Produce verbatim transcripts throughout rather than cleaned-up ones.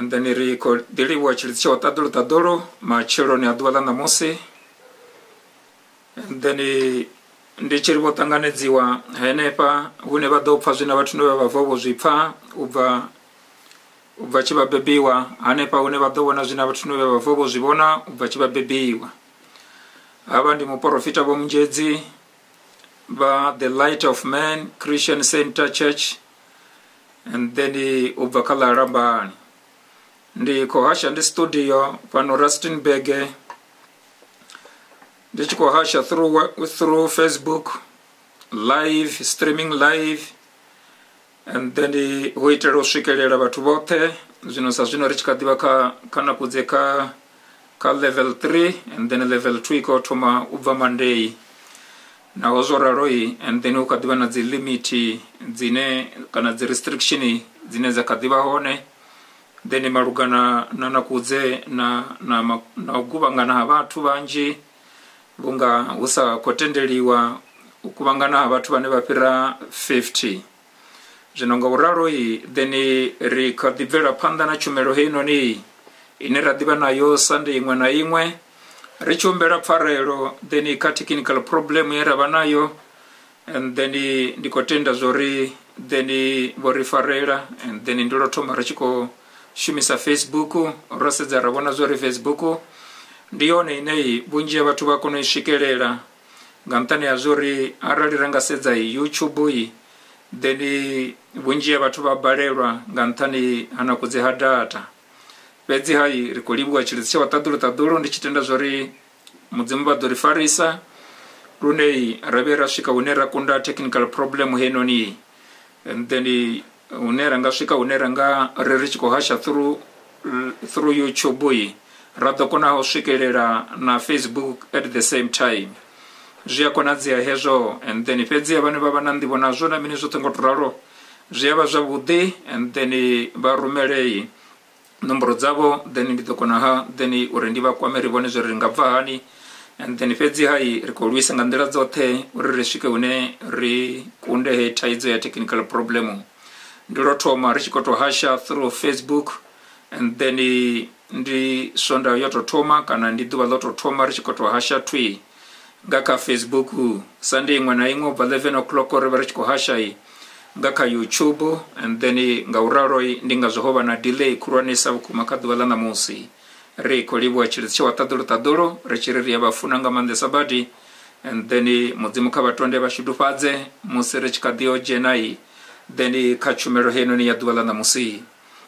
and then ri ko dili wa chilitsho tadolo tadolo ma chiro ni adwala na mose and then ndi chiri botanganedziwa henepa hune badopfa zwina bathu no bavobo zwipfa ubva ubva chibabebiwa hanepa hune badobona zwina bathu no bavobo zwibona ubva chibabebiwa aba ndi muprofita bo munjedzi ba the Light of Man Christian Center Church and then ubva kala rambani ndi kohasha ndi studio pano Rustenburg ndi kohasha through through Facebook live streaming live and then huitero shikelera batu bote zino sa zino richikadiba ka kana kudzeka ka level three and then level two ko toma ubva Monday na ozora roi and then ukadiba na zi limiti zine kana zi restriction zine zakadiba hone then marugana na nakudze na na na ukubangana abantu banji bunga usa kotendeliwa ukubangana abantu bane bapira fifty jinonga uraroi then rikadivera panda na chumero hino ni inera diba nayo Sunday imwe na imwe richumbera pfarero then technical problem era banayo and then ndikotenda zori then borifarera and then ndiro toma rachiko shumisa Facebook rosedza rabona zori Facebook ndione inei bunji abantu bakono ishikelera ngantani azori arali rangasedza YouTube yi then bunji abantu babalelwa ngantani hanakuze hadata bedzi hai rikolibwa chilitsha watadulu tadulu ndichitenda zori mudzimba dori farisa runei rabera shika unera kunda technical problem heno ni and then unera ngashika unera nga rerichiko hasha through through YouTube yi rado kona hoshikelera na Facebook at the same time jia kona zia hejo and then pedzi abane baba nandi bona zona mini zotengotraro jia bazabudi and then barumelei nombro zabo then nditokona ha then urendiba kwa meribone zo ringabva hani and then pedzi hai rikolwisa ngandela zote urishike une ri kunde he taizo ya technical problem ndiro toma richikoto hasha through Facebook and then ndi sonda yoto toma kana ndi duba loto toma richikoto hasha twi ngaka Facebook Sunday imwe na imwe by eleven o'clock ore richiko hasha hii ngaka YouTube and then ngauraroi ndinga zohoba na delay kuronesa kumakadwala na musi re kolibwa chilitsho watadulu tadulu rechiriri yabafunanga mande sabati and then mudzimuka batonde bashidupadze musere chikadio jenai then kachumero heno ni yadwala na musi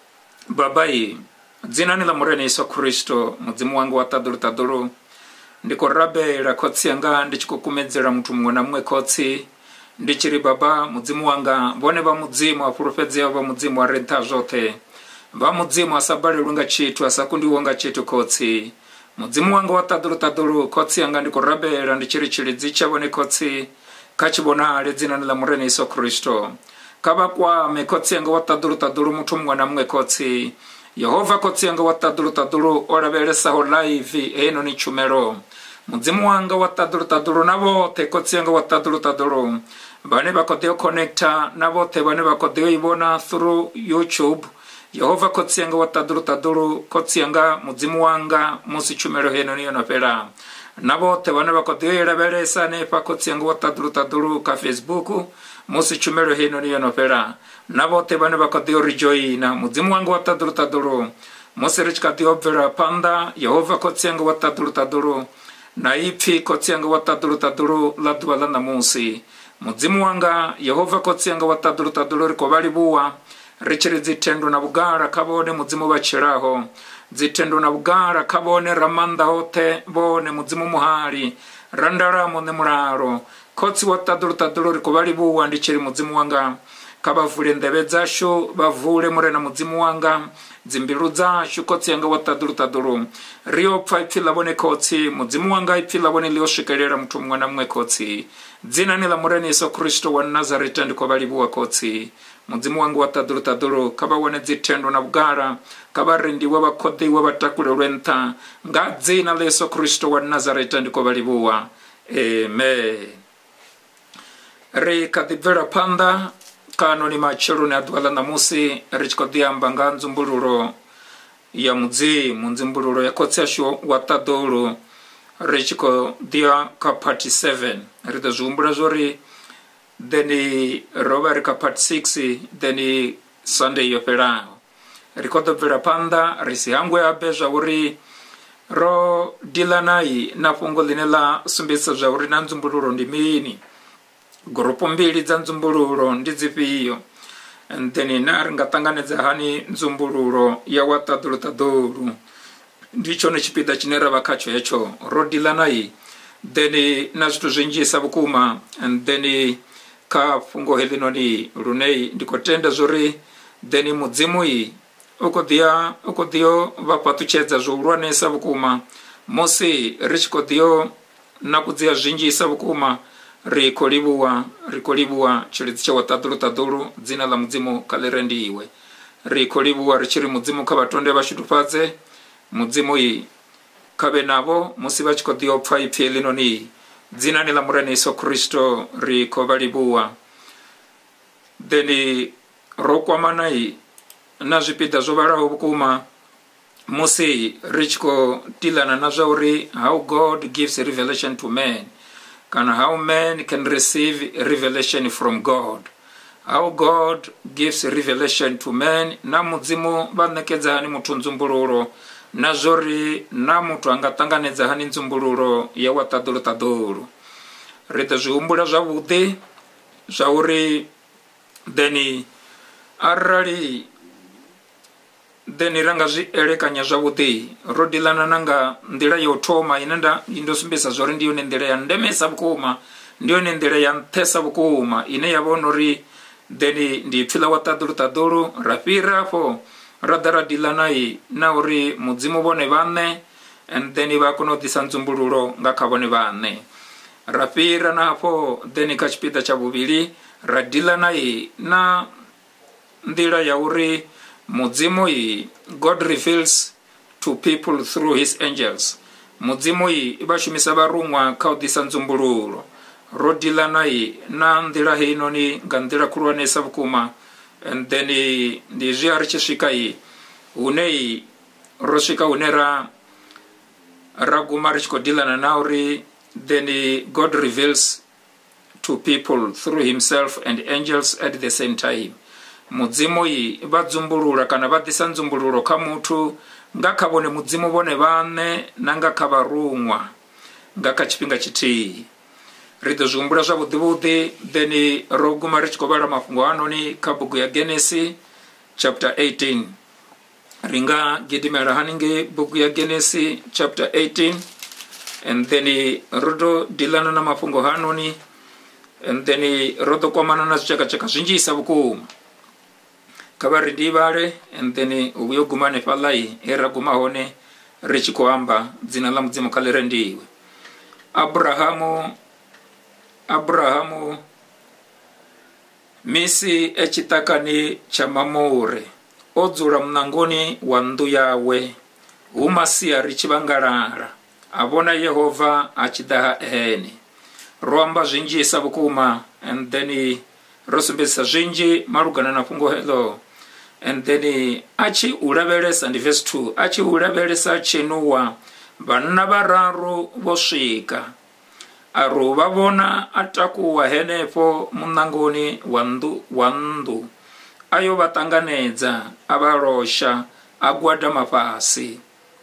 babai dzina ni la murene Yesu Kristo mudzimu wangu watadulu tadulu ndiko rabe la kotsi anga ndichikukumedzera mtu mwana mwe kotsi ndichiri baba mudzimu wanga bone ba mudzimu wa profeti yaba mudzimu wa renta zote ba mudzimu asabali lunga chitu asakundi wonga chitu kotsi mudzimu wanga watadulu tadulu kotsi anga ndiko rabera ndichiri chiri dzicha bone kotsi kachibona ale dzina la murene Yesu Kristo kaba kwa me kotsi anga watadulu tadulu mutu mwana mwe kotsi Yehova kotsi anga watadulu tadulu orabelesa ho live eno ni chumero mudzimu wanga watadulu tadulu nabo te kotsi anga watadulu tadulu bane bakodeo connecta nabo te bane bakodeo ibona through YouTube Yehova kotsi anga watadulu tadulu kotsi anga mudzimu wanga musi chumero heno niyo napela nabo te bane bakodeo irabelesa ne pa kotsi anga watadulu tadulu ka Facebook musi chumero heno niyo napela nabo te bane bakodeo rejoina mudzimu wanga watadulu tadulu musi richikatio vera panda Yehova kotsi anga watadulu tadulu na ipi kotsi anga watadulu tadulu ladwala na musi mudzimu wanga Yehova kotsi anga watadulu tadulu rikobali buwa richiri zitendo na bugara kabone mudzimu bachiraho zitendo na bugara kabone ramanda hote bone mudzimu muhari randara mone muraro kotsi watadulu tadulu rikobali buwa ndichiri mudzimu wanga kabavule ndebe zasho bavule murena mudzimu wanga zimbiru zasho kotsi yanga watadulu tadulu rio pfaipfila bone kotsi mudzimu wanga ipfila bone lioshikelera mtu mwana mwe kotsi dzina ni la murena Yesu Kristo wa Nazareti ndiko balibuwa kotsi mudzimu wanga watadulu tadulu kaba wane zitendo na bugara kaba rendi wabakode wabatakule renta nga dzina la Yesu Kristo wa Nazareti ndiko balibuwa amen re kadivera panda kano ni machero na dwala na musi richiko diamba nganzu mbuluro ya mudzimu, nzumbululo ya khotsi ashu wa ṱaḓulu, ri tshi khou ḓiya kha part seven. Ri ḓo zwi humbula zwori then ro vha ri kha part six, then Sunday yo fhelaho ri khou ḓo bvela phanḓa ri si hangwe habe zwa uri ro dila nayi na fhungo ḽine ḽa sumbedzisa zwa uri na nzumbululo ndi mini, gurupu mbili dza nzumbululo ndi dzifhio, and then na ri nga ṱanganedza hani nzumbululo ya wa ṱaḓulu ṱaḓulu. Ndi tshone tshipiḓa tshine ra vha khatsho hetsho, ro dila nayi then na zwithu zwinzhisa vhukuma, and then kha fhungo heḽinoni lune ndi khou tenda zwori then mudzimu i u khou ḓiya u khou ḓiyo vha fhaṱutshedza zwo hulwanesa vhukuma musi ri tshi khou ḓiyo nakudzea zwinzhisa vhukuma. Ri khou livhuwa ri khou livhuwa tshilidzi tsha wa ṱaḓulu ṱaḓulu, dzina ḽa mudzimu kha ḽi rendiwe. Ri khou livhuwa ri tshi ri mudzimu kha vhatonde vha shudufhadze, mudzimu i kha vhe navho musi vha tshi khou ḓiyo pfha ipfhi heḽinoni, dzinani ḽa murena Yesu Kristo ri khou vha livhuwa. Then ro kwamana na zwipiḓa zwo vhalaho vhukuma musi ri tshi khou ḓilana na zwa uri how God gives revelation to man, kana how man can receive revelation from God, how God gives revelation to man, na mudzimu vha ṋekedza hani muthu nzumbululo, na zwori na muthu anga ṱanganedza hani nzumbululo ya wa ṱaḓulu ṱaḓulu. Ri ḓo zwi humbula zwavhuḓi zwa uri then arali then ra nga zwi elekanya zwavhuḓi, ro dilana na nga nḓila ya u thoma ine nda ndo sumbedzisa zwori ndi yone nḓila ya ndemesa vhukuma, ndi yone nḓila ya nṱhesa vhukuma ine ya vha uri then ndi ipfhi ḽa wa ṱaḓulu ṱaḓulu. Ra fhira afho ra ḓa ra dilana na uri mudzimu vhone vhaṋe, and then vha kona u ḓisa nzumbululo nga kha vhone vhaṋe. Ra fhira na afho then kha tshipiḓa tsha vhuvhili ra dilana na nḓila ya uri mudzimu i God reveals to people through his angels. Mudzimu i vha shumisa vharuṅwa kha u ḓisa nzumbululo. Ro dilana na nḓila heinoni nga nḓila khulwanesa vhukuma, and then ndi zwi ri tshi swika i hune ro swika hune ra ra guma ri tshi khou dilana na uri then God reveals to people through himself and angels at the same time. Mudzimu i vha dzumbulula kana vha ḓisa nzumbululo kha muthu nga kha vhone mudzimu vhone vhaṋe na nga kha vharuṅwa nga kha tshifhinga tshithihi. Ri ḓo zwi humbula zwavhuḓi vhuḓi, then ro guma ri tshi khou vhala mafhungo anoni kha bugu ya Genesis chapter eighteen. Ri nga gidimela haningei bugu ya Genesis chapter eighteen, and then ro ḓo dilana na mafhungo hanoni, and then ro ḓo kwamana na zwitshakatshaka zwinzhisa vhukuma. Kha vha ri ndi vhale, and then u vhuya u guma hanefhaḽa he ra guma hone ri tshi khou amba dzina ḽa mudzimu kha ḽi rendiwe. Abrahamu Abrahamu misi e tshiṱakani tsha Mamure o dzula muṋangoni wa nnḓu yawe, hu masia ri tshi vhangalala, a vhona Yehova a tshi ḓa ha ene. Ro amba zwinzhisa vhukuma, and then ro sumbedzisa zwinzhi malugana na fhungo heḽo, and then a tshi u lavhelesa, ndi verse two, a tshi u lavhelesa tshenuwa vhanna vhararu vho swika, a ri vha vhona a takuwa henefho muṋangoni wa nnḓu wa nnḓu, ayo vha ṱanganedza a vha losha a gwadama fhasi.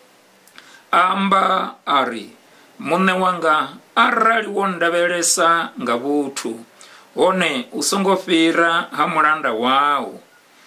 Amba a ri, muṋe wanga arali wo ndavhelesa nga vhuthu, hone u songo fhira ha mulanda wau,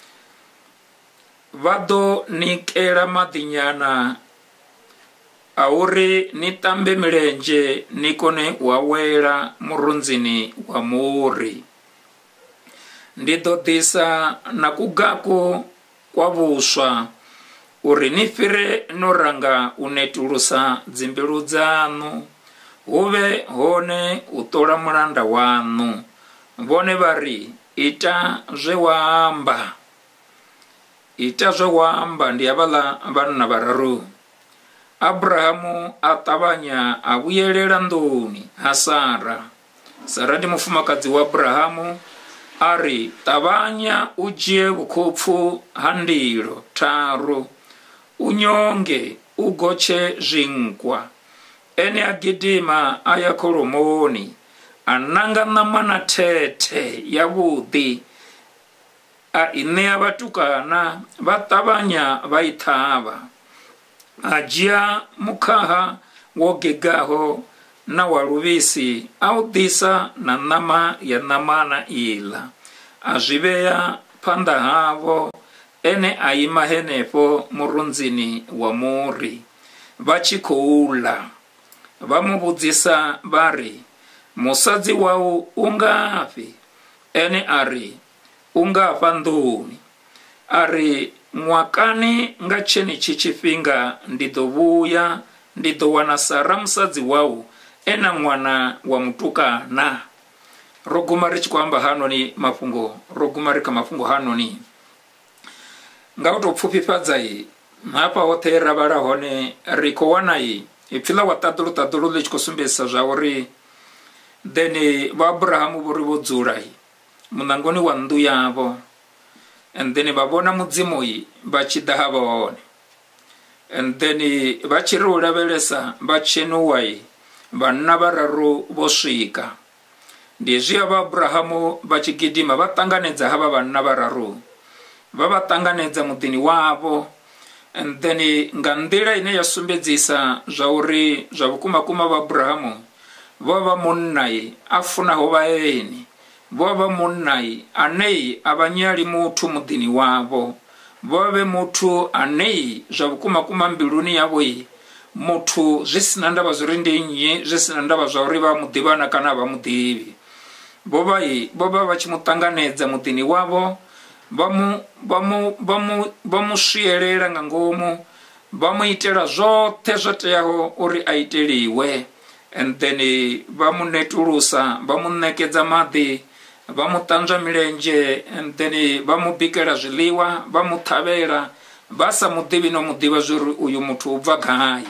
vha ḓo nikela maḓi nyana a uri ni ṱambe milenzhe ni kone u awela murunzini wa muri. Ndi ḓo ḓisa na kugaku kwa vhuswa uri ni fhire no ranga u netulusa dzimbilu dzanu, huvhe hone u ṱola mulanda wanu. Vhone vha ri, ita zwe wa amba. Ita zwe wa amba ndi havhaḽa vhanna vhararu. Abrahamu a ṱavhanya a vhuyelela nḓuni ha Sara. Sara ndi mufumakadzi wa Abrahamu. A ri, ṱavhanya u dzhie vhukhopfu ha ndilo tharu unyonge ugoche zhinkwa ene agidima aya kolomoni ananga namana tete ya vudi a ine abatukana batabanya baitaba ajia mukaha wogegaho na warubisi audisa na nama ya namana ila ajibeya panda havo ene aima henefo murunzini wa muri vachikoula vamubudzisa bari musadzi wau ungafi ene ari ungafa nduni ari mwakani ngacheni chichifinga ndidovuya ndidowana sara musadzi wau ena mwana wa mutukana roguma richikwamba hanoni mafungo roguma rika mafungo hanoni ngautopfupifadzai mhapa hotera vara hone rikowanai ipfila watadulu tadulu lichikosumbesa zvauri then vaAbrahamu vori vodzulai munangoni wa ndu yavo and then vavona mudzimoi vachidaha vaone and then vachiri ulavelesa vachenuwai vanna vararu vosvika ndizviya vaAbrahamu vachigidima vatanganedza hava vanna vararu vavatanganedza mudhini wavo and then nga ndila ine yasumbedzisa zvauri zvavukumakuma vaAbrahamu vova munnai afunaho vaeni vova munnai anei avanyali mutu mudhini wavo vove mutu anei zvavukumakuma mbiluni yavoi mutu zvisina ndava zviri ndinyi zvisina ndava zvauri vamudhivana kana vamudivi vovai vova vachimutanganedza mudhini wavo vamu vamu vamu vamusviyelera nga ngomu vamuitela zvote zvoteyaho uri aiteliwe and then vamunetulusa vamunekedza madhi vamutanzva milenje and then vamubikela zviliwa vamuthavela vasamudivi nomudiva zviri uyu mutu ubva gai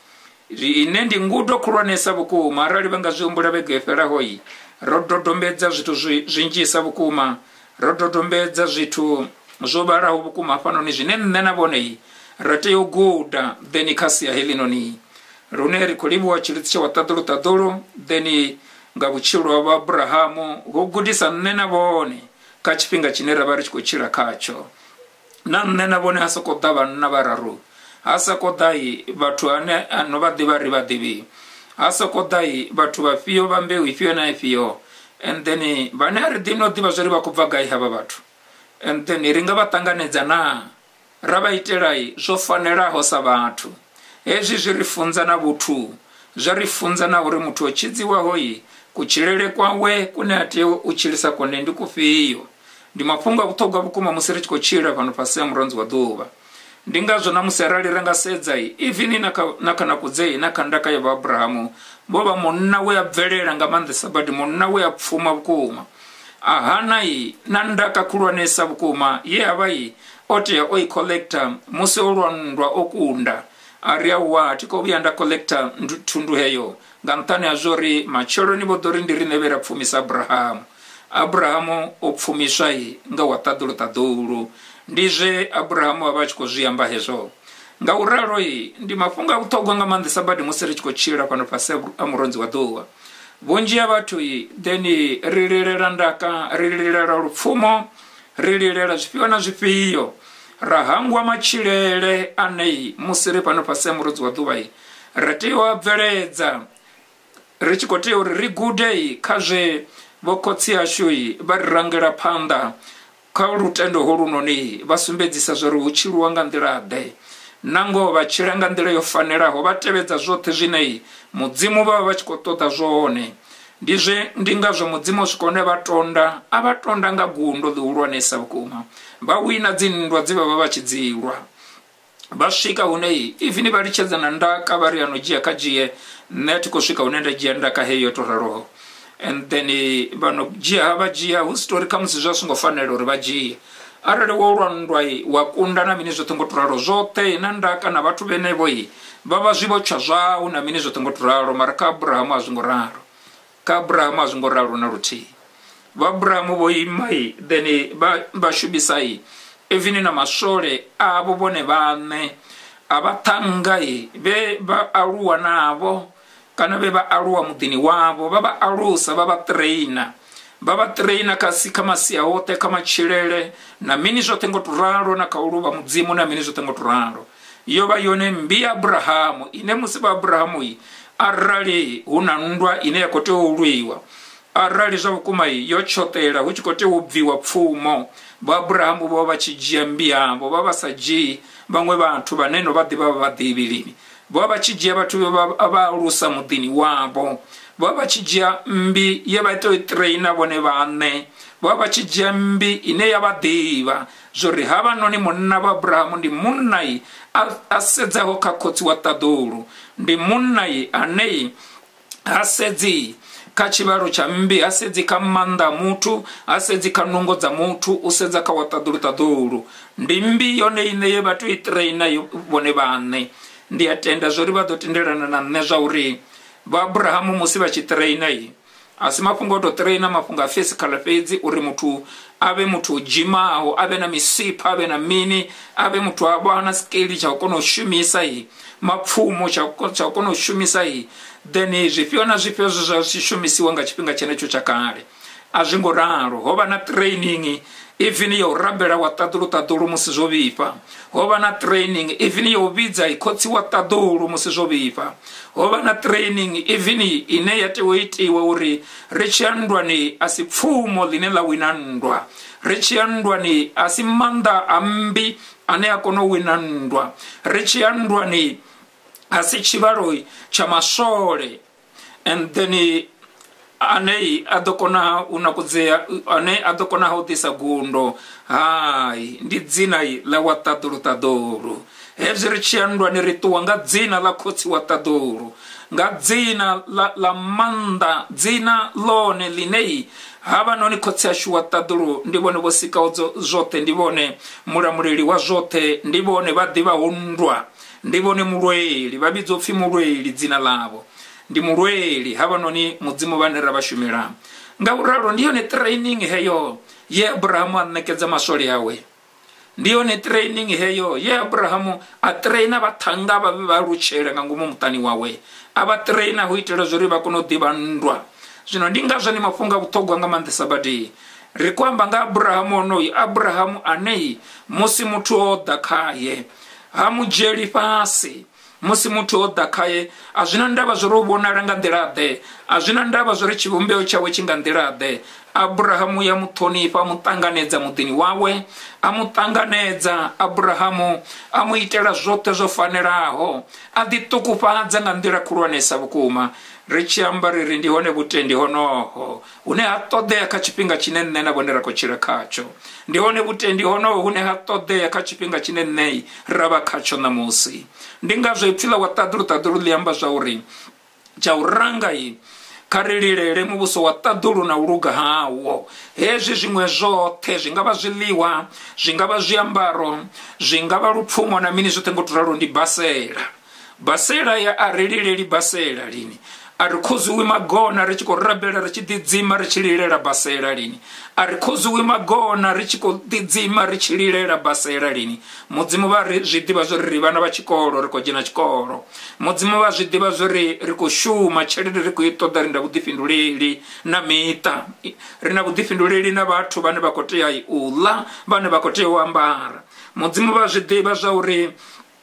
ine ndi ngudo khulwanesa vukuma arali vangazviumbula vegefela hoyi rododombedza zvithu zvinjisa vukuma rododombedza zvithu zvobaraho vukuma fanoni zvine nne navonei rateyoguda then khasiya helinoni rune rikuliwa chilitsi cha watadulu tadulu then nga vuchilo wa Abrahamu gogudisa nne navone kachipinga chinera vari chikuchira kacho na nne navone hasakoda vanna vararu hasakodai vathu ane ano vadiva ri vadivi hasakodai vathu vafiyo vambeu ifiyo na ifiyo and then vane ari dino diva zviri vakubva gai hava vathu and then ringa vatanganedza na ravaitelai zvofanelaho sa vathu ezvi zvirifunza na vuthu zvarifunza na uri muthu wechidziwa hoyi kuchilele kwawe kune ate uchilisa kone ndi kufiyo ndi mafunga kutogwa vukuma musiri chikochira pano pasiya muronzi wa duva ndingazvo namusarali ranga sedzai even naka nakana kudzei nakandaka ya Abrahamu bova monna we abvelela nga mande sabadi monna we apfuma vukuma ahanai nandaka kulwanesa vukuma ye avai ote ya oi collector muse olwandwa okunda aria wa tiko byanda collector tundu heyo ngantane azori machoro ni bodori ndiri nevera pfumisa Abrahamu Abrahamu opfumishai nga watadulu tadulu ndize Abrahamu abachiko zviamba hezvo nga uraroi ndi mafunga kutogwa nga mande sabadi musiri chikochira pano pasi amuronzi wa duwa vonji ya vathu iyi then rililera ndaka rililera rupfumo rililera zvipiwa na zvipiyo rahangwa machilele anei musiri pano pasi amuronzi wa duwa iyi ratewa abveledza richikoteyo rigudei kazve vokotsi ashui varirangera panda kaurutendo horunoni vasumbedzisa zvori uchiruwa nga ndirade nango vachiranga ndira yofaneraho vatevedza zvote zvinei mudzimu vava vachikotoda zvone ndizve ndingazvo mudzimu zvikone vatonda avatonda nga gundo liulwanesa vukuma vawina dzinndwa dzivava vachidzirwa vasvika unei even varichedzana ndaka vari anojiya kajiye neti kusvika unenda jiya ndaka heyo toraroho and then vano jiya hava jiya usitori kamusi zvasvingofanira uri vajiya arali wolwandwai wakunda na mini zvotongoturaro zvote nandaka na vathu venevoi vava zvivocha zvavo na mini zvotongoturaro mara ka Abrahamu azvingoraro ka Abrahamu azvingoraro na rutii vaAbrahamu voimai then vashubisai even na masole avo vone vane abatangai be ba aluwa navo kana be ba aluwa mudini wavo baba alusa baba traina baba traina kasi kama siya hote kama chilele na mini zote ngoturaro na kauluba mudzimu na mini zote ngoturaro yoba yone mbi Abrahamu ine musiba Abrahamu i arali unandwa ine yakote uluiwa arali zavukumai yochotela uchikote ubviwa pfumo ba Abrahamu baba chijia mbiyambo baba saji bangwe bantu baneno badi baba badibilini baba chijia batu abalusa mudini wabo baba chijia mbi yebato traina bone bane baba chijia mbi ine yabadiva zori haba noni munna ba Abrahamu ndi munnai asedza ho kakotsi wataduru ndi munnai anei asedzi kachibaro cha mbi asedzi kamanda mutu asedzi kanungo za mutu usedza ka wataduru taduru ndi mbi yone ine yebatu itraina bone bane ndi atenda zori badotenderana na neza uri ba Abrahamu musiba chitraina yi asimafungo do traina mafunga physical physics uri mutu abe mutu jimao abe na misipa abe na mini abe mutu abana skeli cha kono shumisa yi mapfumo cha cha kono shumisa yi then zvifiona zvifio zva zvishumisiwa nga chipinga chenecho chakare azvingoraro hoba na training even yo rabela wataduru taduru musizovipa hoba na training even yo vidza ikotsi wataduru musizovipa hoba na training even ine yate waitiwa uri richandwa ni asipfumo line la winandwa richandwa ni asimanda ambi ane akono winandwa richandwa ni asichibaroi cha masole and then ane adokona unakudzea ane adokona hodisa gundo hai ndi dzina la wataduru taduru hezri chiandwa ni rituwa nga dzina la kotsi wataduru nga dzina la, la manda dzina lone linei haba noni kotsi ashu wataduru ndibone bosika zote ndibone muramuriri wa zote ndibone badiba hundwa ndibone mulweli babidzo pfi mulweli dzina lavo ndi mulweli haba noni mudzimu banera bashumira nga uraro ndiyo ne training heyo ye Abrahamu anekedza masole yawe ndiyo ne training heyo ye Abrahamu atraina batanga babe baruchera nga ngumu mutani wawe aba traina huitela zori bakono dibandwa zino ndinga zani mafunga butogwa nga mande sabadi rikwamba nga Abrahamu noi Abrahamu anei musi mutu odakaye hamujeli pasi musi mutu odakaye azina ndaba zorobona ranga ndirade azina ndaba zori chibumbeo chawe chinga ndirade Abrahamu ya mutoni pa mutanganeza mudini wawe amutanganeza Abrahamu amuitela zote zofaneraho aditukupadza nga ndira kurwanesa bukuma richiambariri ndihone butendi honoho une hatode akachipinga chinene na bonera ko chirakacho ndihone butendi honoho une hatode akachipinga chinene raba kacho na musi ndingazwe ipfila wataduru taduru liamba zauri chaurangai karilile mu buso wataduru na uruga hawo hezi zimwe zote zingaba ziliwa zingaba ziambaro zingaba rupfumo na mini zote ngoturaro ndi basera basera ya arilile li basera lini arikuzu wimagona richiko rabela richididzima richililera basera lini arikuzu wimagona richiko didzima richililera basera lini mudzimu ba zvidiba zori vana va chikoro riko jina chikoro mudzimu ba zvidiba zori riko shuma chelele riko itoda rinda kudifinduleli na mita rina kudifinduleli na vathu vane vakoteya ula vane vakoteya wambara mudzimu ba zvidiba zvauri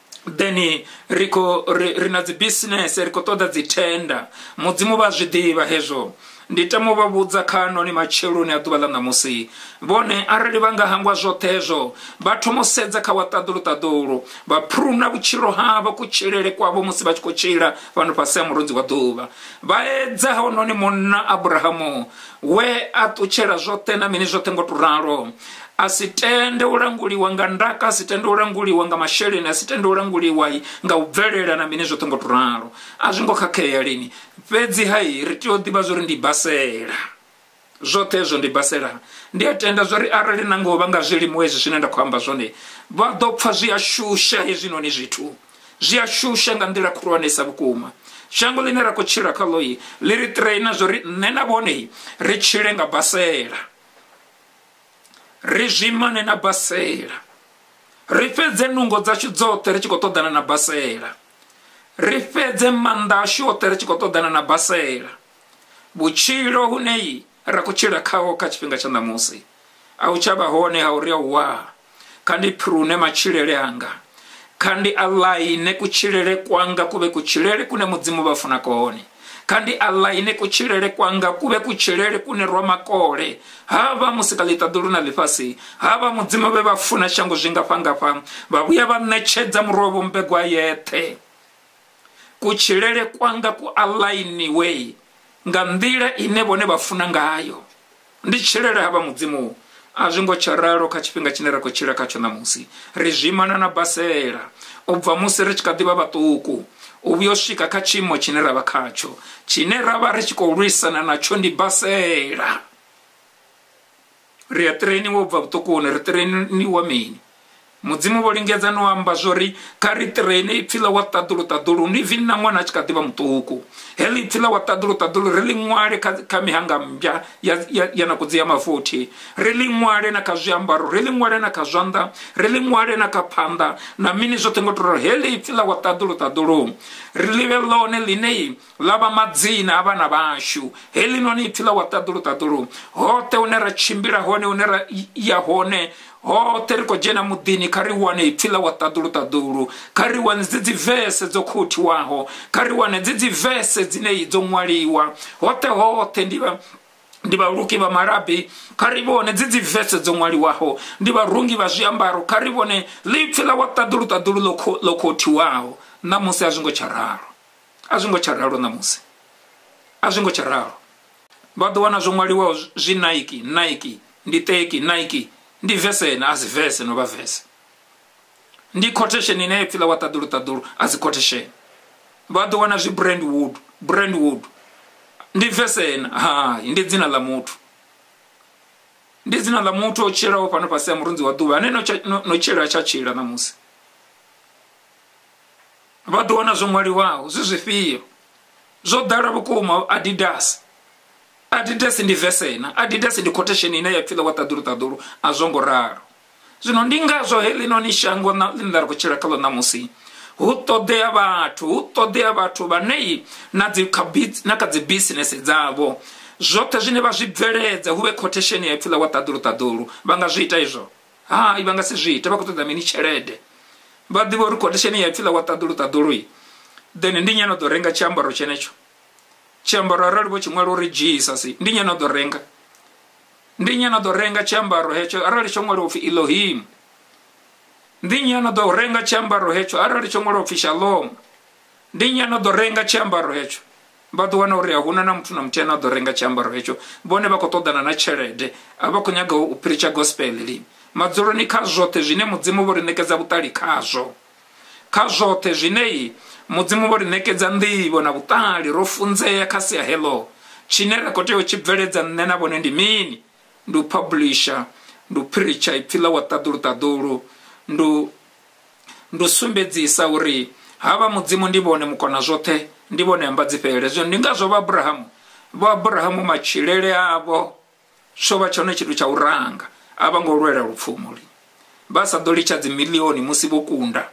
deni riko rina zi business riko toda zi tenda mudzimu ba zvidiva hezvo nditamo babudza kano ni macheloni aduba la namusi bone arali vanga hangwa zotezvo batomosedza ka wataduru taduru bapruna buchiro havo kuchirere kwavo musi bachikochira vanhu pasi muronzi wa duva vaedza hono ni monna Abrahamu we atuchera zote na mini zote ngoturaro asitende uranguliwa nga ndaka asitende uranguliwa nga masheleni asitende uranguliwa nga ubvelela na mine zote ngoturaro azingo kakeya lini pedzi hai ritio diba zori ndi basera zote zo ndi basera ndi atenda zori arali nango vanga zvili mwezi zvinenda kwamba zvone vadopfa zviyashusha izvino ni zvitu zviyashusha nga ndira kurwanesa bukuma shango line rakochira kaloi liri traina zori nena bone richile nga basera rijimane na basera ri fhedze nungo dzashu dzoṱhe ri tshi khou ṱoḓana na basela, ri fhedze maanḓa ashu oṱhe ri tshi khou ṱoḓana na basela. Vhutshilo hune ra khou tshila khaho kha tshifhinga tsha ṋamusi a u tshavha hone ha uri wa kha ndi phurune matshilele anga, kha ndi aḽaine kutshilele kwanga kuvhe kutshilele kune mudzimu vha funa kone, kha ndi aḽaine kutshilele kwanga kuvhe kutshilele kune rwa makole hava musi kha ḽiṱaḓulu na ḽifhasi hava mudzimu vhe vha funa shango zwingafhangafha vha vhuya vha ṋetshedza muroho mbegwa yeṱhe. Kutshilele kwanga ku aḽainiwe nga nḓila ine vhone vha funa ngayo, ndi tshilele hava mudzimu. A zwi ngo tsha ralo kha tshifhinga tshine ra khou tshila khatsho ṋamusi. Ri zwimana na basela u bva musi ri tshi kha ḓi vha vhaṱuku u vhuya u swika kha tshiimo tshine ra vha khatsho, tshine ra vha ri tshi khou lwisana natsho ndi basela. Ri a trainiwa u bva vhuṱukuni, ri trainiwa mini? Mudzimu vho lingedza no amba zwori kha ri traine ipfhi ḽa wa ṱaḓulu ṱaḓulu, ndi bvi na ṅwana a tshi kha ḓi vha muṱuku. Heḽi ipfhi ḽa wa ṱaḓulu ṱaḓulu ri ḽi ṅwale kha mihanga mbya ya na kudzi ya mafuthi, ri ḽi ṅwale na kha zwiambaro, ri ḽi ṅwale na kha zwanḓa, ri ḽi ṅwale na kha phanḓa na mini zwoṱhe ngo to ralo. Heḽi ipfhi ḽa wa ṱaḓulu ṱaḓulu ri ḽi vhe ḽone ḽine ḽa vha madzina a vhana vhashu. Heḽi noni ipfhi ḽa wa ṱaḓulu ṱaḓulu hoṱhe hune ra tshimbila hone, hune ra ya hone, hoṱhe ri khou dzhena muḓini kha ri wane ipfhi ḽa wa ṱaḓulu ṱaḓulu, kha ri wane dzi dzi vese dzo khothiwaho, kha ri wane dzi dzi vese dzine dzo ṅwaliwa hoṱhe hoṱhe. Ndi vha ndi vhaluki vha malabi kha ri vhone dzi dzi vese dzo ṅwaliwaho, ndi vharungi vha zwiambaro kha ri vhone ḽipfhi ḽa wa ṱaḓulu ṱaḓulu ḽo khothiwaho. Ṋamusi a zwi ngo tsha ralo, a zwi ngo tsha ralo ṋamusi, a zwi ngo tsha ralo. Vha ḓo wana zwo ṅwaliwaho zwi Nike, Nike, ndi teki, Nike, ndi vese na a si vese no vha vese, ndi quotation ine ipfhi ḽa wa ṱaḓulu ṱaḓulu a si quotation. Vha ḓo wana zwi Brandwood, Brandwood ndi vese na hai, ndi dzina ḽa muthu, ndi dzina ḽa muthu o tshilaho fhano fhasi ya murunzi wa ḓuvha ane no tshila tsha tshila ṋamusi. Vha ḓo wana zwo ṅwaliwaho zwi zwifhio zwo ḓala vhukuma. Adidas, Adidas ndi vesena, Adidas ndi quotation ine ya pfhi ḽa wa ṱaḓulu ṱaḓulu a zwo ngo ralo. Zwino ndi ngazwo heḽi noni shango ḽine ḽa ri khou tshila kha ḽo ṋamusi hu ṱoḓea vhathu, hu ṱoḓea vhathu vhane na kha dzi bisinese dzavho zwoṱhe zwine vha zwi bveledza hu vhe quotation ya ipfhi ḽa wa ṱaḓulu ṱaḓulu. Vha nga zwi ita izwo? Hai, vha nga si zwi ite, vha khou ṱoḓa mini? Tshelede. Vha ḓivha uri quotation ya ipfhi ḽa wa ṱaḓulu ṱaḓulu then ndi nyana ḓo renga tshiambaro tshenetsho. Tshiambaro arali vho tshi ṅwala uri Jesus, ndi nyana ḓo renga, ndi nyana ḓo renga tshiambaro hetsho arali tsho ṅwaliwa upfhi Elohim, ndi nyana ḓo renga tshiambaro hetsho arali tsho ṅwaliwa upfhi Shalom, ndi nyana ḓo renga tshiambaro hetsho. Vha ḓo wana uri a huna na muthu na muthu ane a ḓo renga tshiambaro hetsho, vhone vha khou ṱoḓana na tshelede, a vha khou nyaga u preacher gospel lini. Madzuloni kha zwoṱhe zwine mudzimu vho ri ṋekedza vhuṱali khazwo, kha zwoṱhe zwine mudzimu vho ri ṋekedza nḓivho na vhuṱali ro funzea kha sia heḽo, tshine ra khou tea u tshi bveledza nṋe na vhone ndi mini? Ndi u publisher, ndi u preacher ipfhi ḽa wa ṱaḓulu ṱaḓulu, ndi u sumbedzisa uri havha mudzimu ndi vhone mukona zwoṱhe, ndi vhone amba dzifhele. Zwino ndi ngazwo vha Abrahamu, vha Abrahamu matshilele avho tsho vha tshone tshithu tsha u ranga, a vha ngo lwela lupfumuli, vha sa ḓo litsha dzi miḽioni musi vho kunda.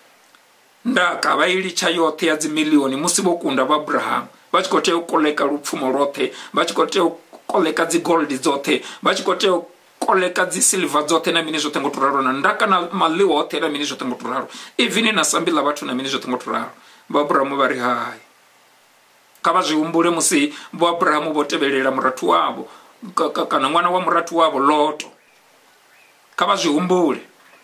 Ndaka vha i litsha yoṱhe ya dzi miḽioni musi vho kunda vha Abrahamu, vha tshi khou tea u koleka lupfumo lwoṱhe, vha tshi khou tea u koleka dzi gold dzoṱhe, vha tshi khou tea u koleka dzi silver dzoṱhe na mini zwoṱhe ngo to ralo, na ndaka na maḽiwa oṱhe na mini zwoṱhe ngo to ralo, even na sambi ḽa vhathu na mini zwoṱhe ngo to ralo. Vho Abrahamu vha ri hai, kha vha zwi humbule musi vho Abrahamu vho tevhelela murathu wavho kana ṅwana wa murathu wavho Loto, kha vha zwi humbule.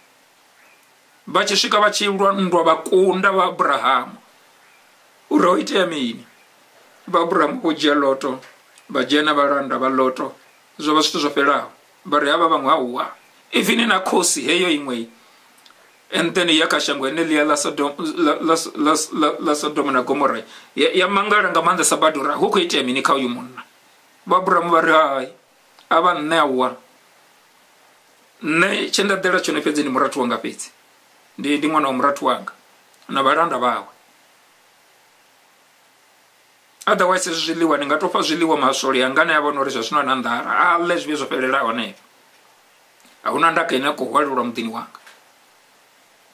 Vha tshi swika vha tshi lwa nndwa vha kunda vha Abrahamu uri ho itea mini. Vha Abrahamu vho dzhia Loto, vha dzhena vhalanda vha Loto, zwo vha zwithu zwo fhelaho. Vha ri havha vhaṅwe hauwa, even na khosi heyo iṅwe, and then ya kha shango heneḽia ḽa Sodoma na Gomora ya mangala nga maanḓesa badi uri hu khou itea mini kha uyu munna. Vha Abrahamu vha ri hai, a vha nṋe auwa, nṋe tshe nda ḓela tshone fhedzi ndi murathu wanga fhedzi, ndi ndi ṅwana wa murathu wanga na vhalanda vawe. Otherwise zwiḽiwa ndi nga tou fha zwiḽiwa maswole anga ane a vhona uri zwa zwino na nḓala a ḽe zwivhe zwo fhelelaho henefho, a hu na ndaka ine a khou hwalelwa muḓini wanga.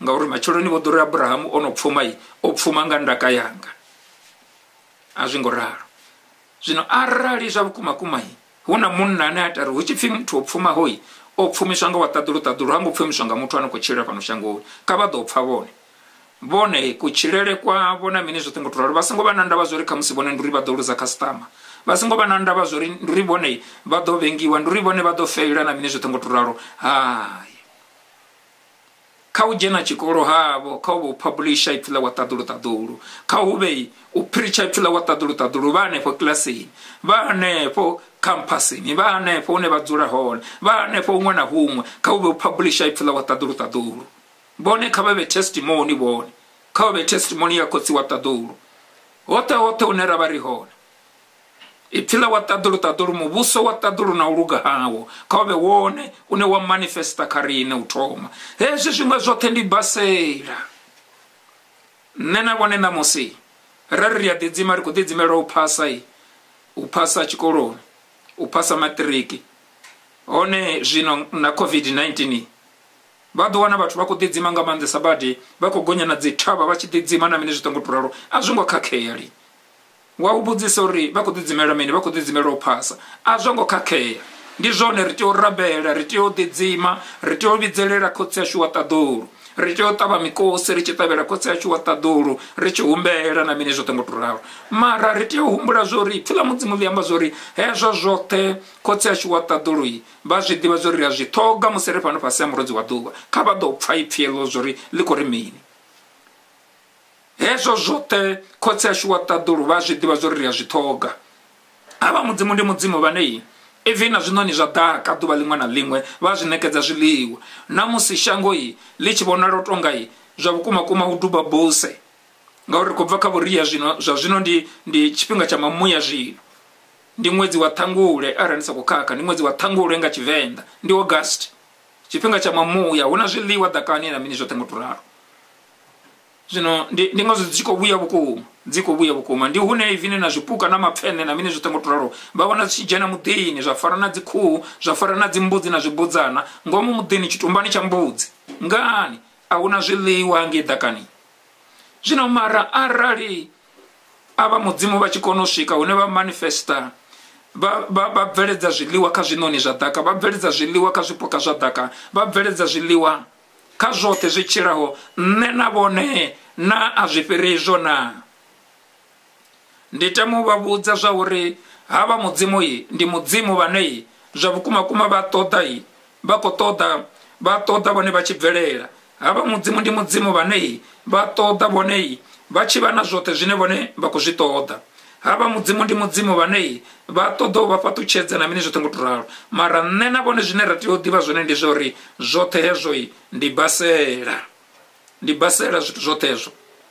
ngauri matshiloni vho ḓori Abraham ono pfuma i o pfuma nga ndaka yanga a zwi ngo ralo. Zwino arali zwa vhukuma kuma i huna munna ane atari hu tshi pfi muthu o pfuma hoi o pfumiswa nga wa ṱaḓulu ṱaḓulu ha ngo pfumiswa nga muthu ane khou tshila fhano shangoni. Kha vha ḓo pfa vhone vhone kutshilele kwavho na mini zwoṱhe ngo to ralo. Vha songo vha na ndavha zwori kha musi vhone ndi uri vha ḓo luza customer, vha songo vha na ndavha zwori ndi uri vhone vha ḓo vhengiwa, ndi uri vhone vha ḓo feila na mini zwoṱhe ngo to ralo. Hai, kha u dzhena tshikolo havho, kha u vha u publisha ipfhi ḽa wa ṱaḓulu ṱaḓulu, kha u vhe u preacher ipfhi ḽa wa ṱaḓulu ṱaḓulu, vha hanefho kilasini, vha hanefho kampasini, vha hanefho hune vha dzula hone, vha hanefho huṅwe na huṅwe, kha u vhe u publisha ipfhi ḽa wa ṱaḓulu ṱaḓulu. Vhone kha vha vhe testimony, vhone kha vha vhe testimony ya khotsi wa ṱaḓulu hoṱhe hoṱhe hune ra vha ri hone. Ipfhi ḽa wa ṱaḓulu ṱaḓulu, muvhuso wa ṱaḓulu na u luga hawo kha u vhe wone une wa manifesta kha riṋe u thoma. Hezwi zwiṅwe zwoṱhe ndi basela. Nṋe na vhone ṋamusi ra ri a ḓidzima ri khou ḓidzimela u phasa i u phasa tshikoloni, u phasa maṱiriki. Hone zwino na COVID nineteen vha ḓo wana vhathu vha khou ḓidzima nga maanḓesa badi, vha khou gonya na dzi thavha vha tshi ḓidzima na mini zwiṱongo to ralo. A zwo ngo khakhea li. Wa u vhudzisa uri vha khou ḓidzimela mini, vha khou ḓidzimela u phasa, a zwo ngo khakhea. Ndi zwone ri tea u rabela, ri tea u ḓidzima, ri tea u vhidzelela khotsi yashu wa ṱaḓulu, ri tea u ṱavha mikosi ri tshi ṱavhela khotsi yashu wa ṱaḓulu, ri tshi humbela na mini zwoṱhe ngo to ralo. Mara ri tea u humbula zwori ipfhi ḽa mudzimu ḽi amba zwori hezwo zwoṱhe khotsi yashu wa ṱaḓulu i vha zwi ḓivha zwori ri a zwi ṱhoga musi ri fhano fhasi ha murodzi wa ḓuvha. Kha vha ḓo pfha ipfhi eḽo zwori ḽi khou ri mini. Hezwo zwoṱhe khotsi yashu wa ṱaḓulu vha zwi ḓivha zwori ri a zwi ṱhoga. Havha mudzimu ndi mudzimu vhane i even na zwinoni zwa ḓaka ḓuvha ḽiṅwe na ḽiṅwe vha zwi ṋekedza zwiḽiwa. Na musi shango i ḽi tshi vhonala u tonga i zwa vhukuma kuma u duba buse, ngauri ri khou bva kha vhuria zwino zwa zwino ndi ndi tshifhinga tsha mamuya zwino. Ndi ṅwedzi wa ṱhangule arali ndi sa khou khakha, ndi ṅwedzi wa ṱhangule nga Tshivenḓa, ndi August, tshifhinga tsha mamuya, hu na zwiḽiwa ḓakani na mini zwoṱhe ngo to ralo. Zwino ndi ndi ngazwo dzi khou vhuya vhukuma, dzi khou vhuya vhukuma. Ndi hune ivine na zwipuka na mapfene na mini zwoṱhe ngo to ralo vha vhona zwi tshi dzhena muḓini, zwa fara na dzi khuhu, zwa fara na dzi mbudzi na zwibudzana ngomu muḓini, tshitumbani tsha mbudzi. Ngani a hu na zwiḽiwa ngei ḓakani? Zwino mara arali avha mudzimu vha tshi kona u swika hune vha manifesta, vha vha bveledza zwiḽiwa kha zwinoni zwa ḓaka, vha bveledza zwiḽiwa kha zwipuka zwa ḓaka, vha bveledza zwiḽiwa kha zwoṱhe zwi tshilaho, nṋe na vhone na a zwi fhiri izwo na. Ndi tama u vha vhudza zwa uri havha mudzimu i ndi mudzimu vhane i zwa vhukuma kuma vha ṱoḓa i vha khou ṱoḓa vha ṱoḓa vhone vha tshi bvelela. Havha mudzimu ndi mudzimu vhane i vha ṱoḓa vhone i vha tshi vha na zwoṱhe zwine vhone vha khou zwi ṱoḓa. Havha mudzimu ndi mudzimu vhane i vha ṱoḓa u vha fhaṱutshedza na mini zwoṱhe ngo to ralo. Mara nṋe na vhone zwine ra tea u ḓivha zwone ndi zwori zwoṱhe hezwo i ndi basela, ndi basela zwithu zwoṱhe hezwo.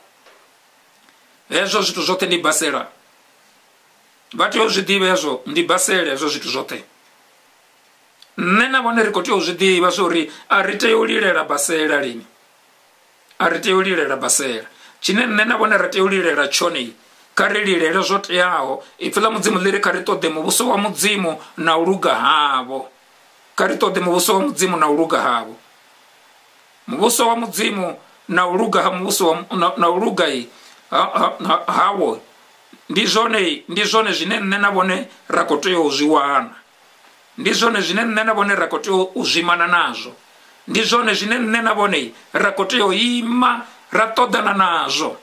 Hezwo zwithu zwoṱhe ndi basela, vha tea u zwi ḓivha hezwo ndi basela hezwo zwithu zwoṱhe. Nṋe na vhone ri khou tea u zwi ḓivha zwori a ri tea u lilela basela lini, a ri tea u lilela basela. Tshine nṋe na vhone ra tea u lilela tshone kha ri lilele zwo teaho. Ipfhi ḽa mudzimu ḽi ri kha ri ṱoḓe muvhuso wa mudzimu na u luga havho, kha ri ṱoḓe muvhuso wa mudzimu na u luga havho. Muvhuso wa mudzimu na u luga ha muvhuso na u luga i hawo ndi zwone ndi zwone zwine nṋe na vhone ra khou tea u zwi wana, ndi zwone zwine nṋe na vhone ra khou tea u zwimana nazwo, ndi zwone zwine nṋe na vhone ra khou tea u ima ra ṱoḓana nazwo.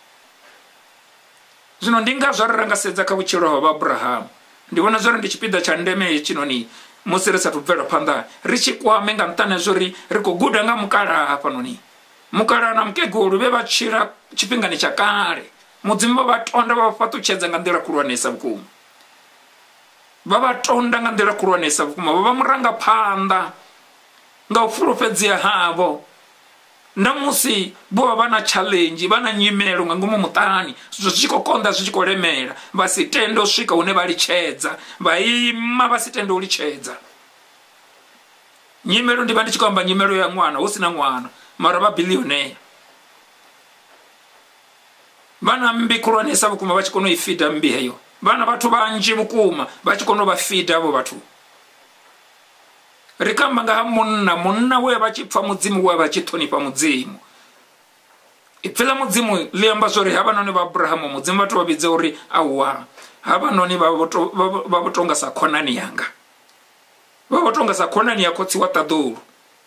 Zwino ndi ngazwo ri nga sedza kha vhutshilo ha Abraham, ndi vhona zwori ndi tshipiḓa tsha ndeme hetshinoni musi ri sathu bvela phanḓa ri tshi kwame nga nṱhani zwori ri khou guda nga mukalaha hafhanoni. Mukalaha na mukegulu vhe vha tshila tshifhingani tsha kale, mudzimu vha vha tonda vha vha fhaṱutshedza nga nḓila khulwanesa vhukuma, vha vha tonda nga nḓila khulwanesa vhukuma, vha vha murangaphanḓa nga u fulufhedzea havho. Na musi vho vha vha na challenge, vha na nyimelo nga ngomu muṱani, zwi tshi khou konḓa zwi tshi khou lemela, vha si tende u swika hune vha litshedza, vha ima vha si tende u litshedza. Nyimelo ndi vha ndi tshi khou amba nyimelo ya ṅwana hu sina ṅwana, mara vha bilionaire, vha na mmbi khulwanesa vhukuma, vha tshi kona u i fida mmbi heyo. Vha na vhathu vhanzhi vhukuma vha tshi kona u vha fida havho vhathu. Ri kamba nga ha munna, munna we vha tshi pfa mudzimu we vha tshi ṱhonifha mudzimu, ipfela mudzimu liamba zori hava noni va Abrahamu mudzimu vatu vabidze uri awa hava noni vavotonga sa khonani yanga vavotonga sa khonani ya khotsi wa tadulu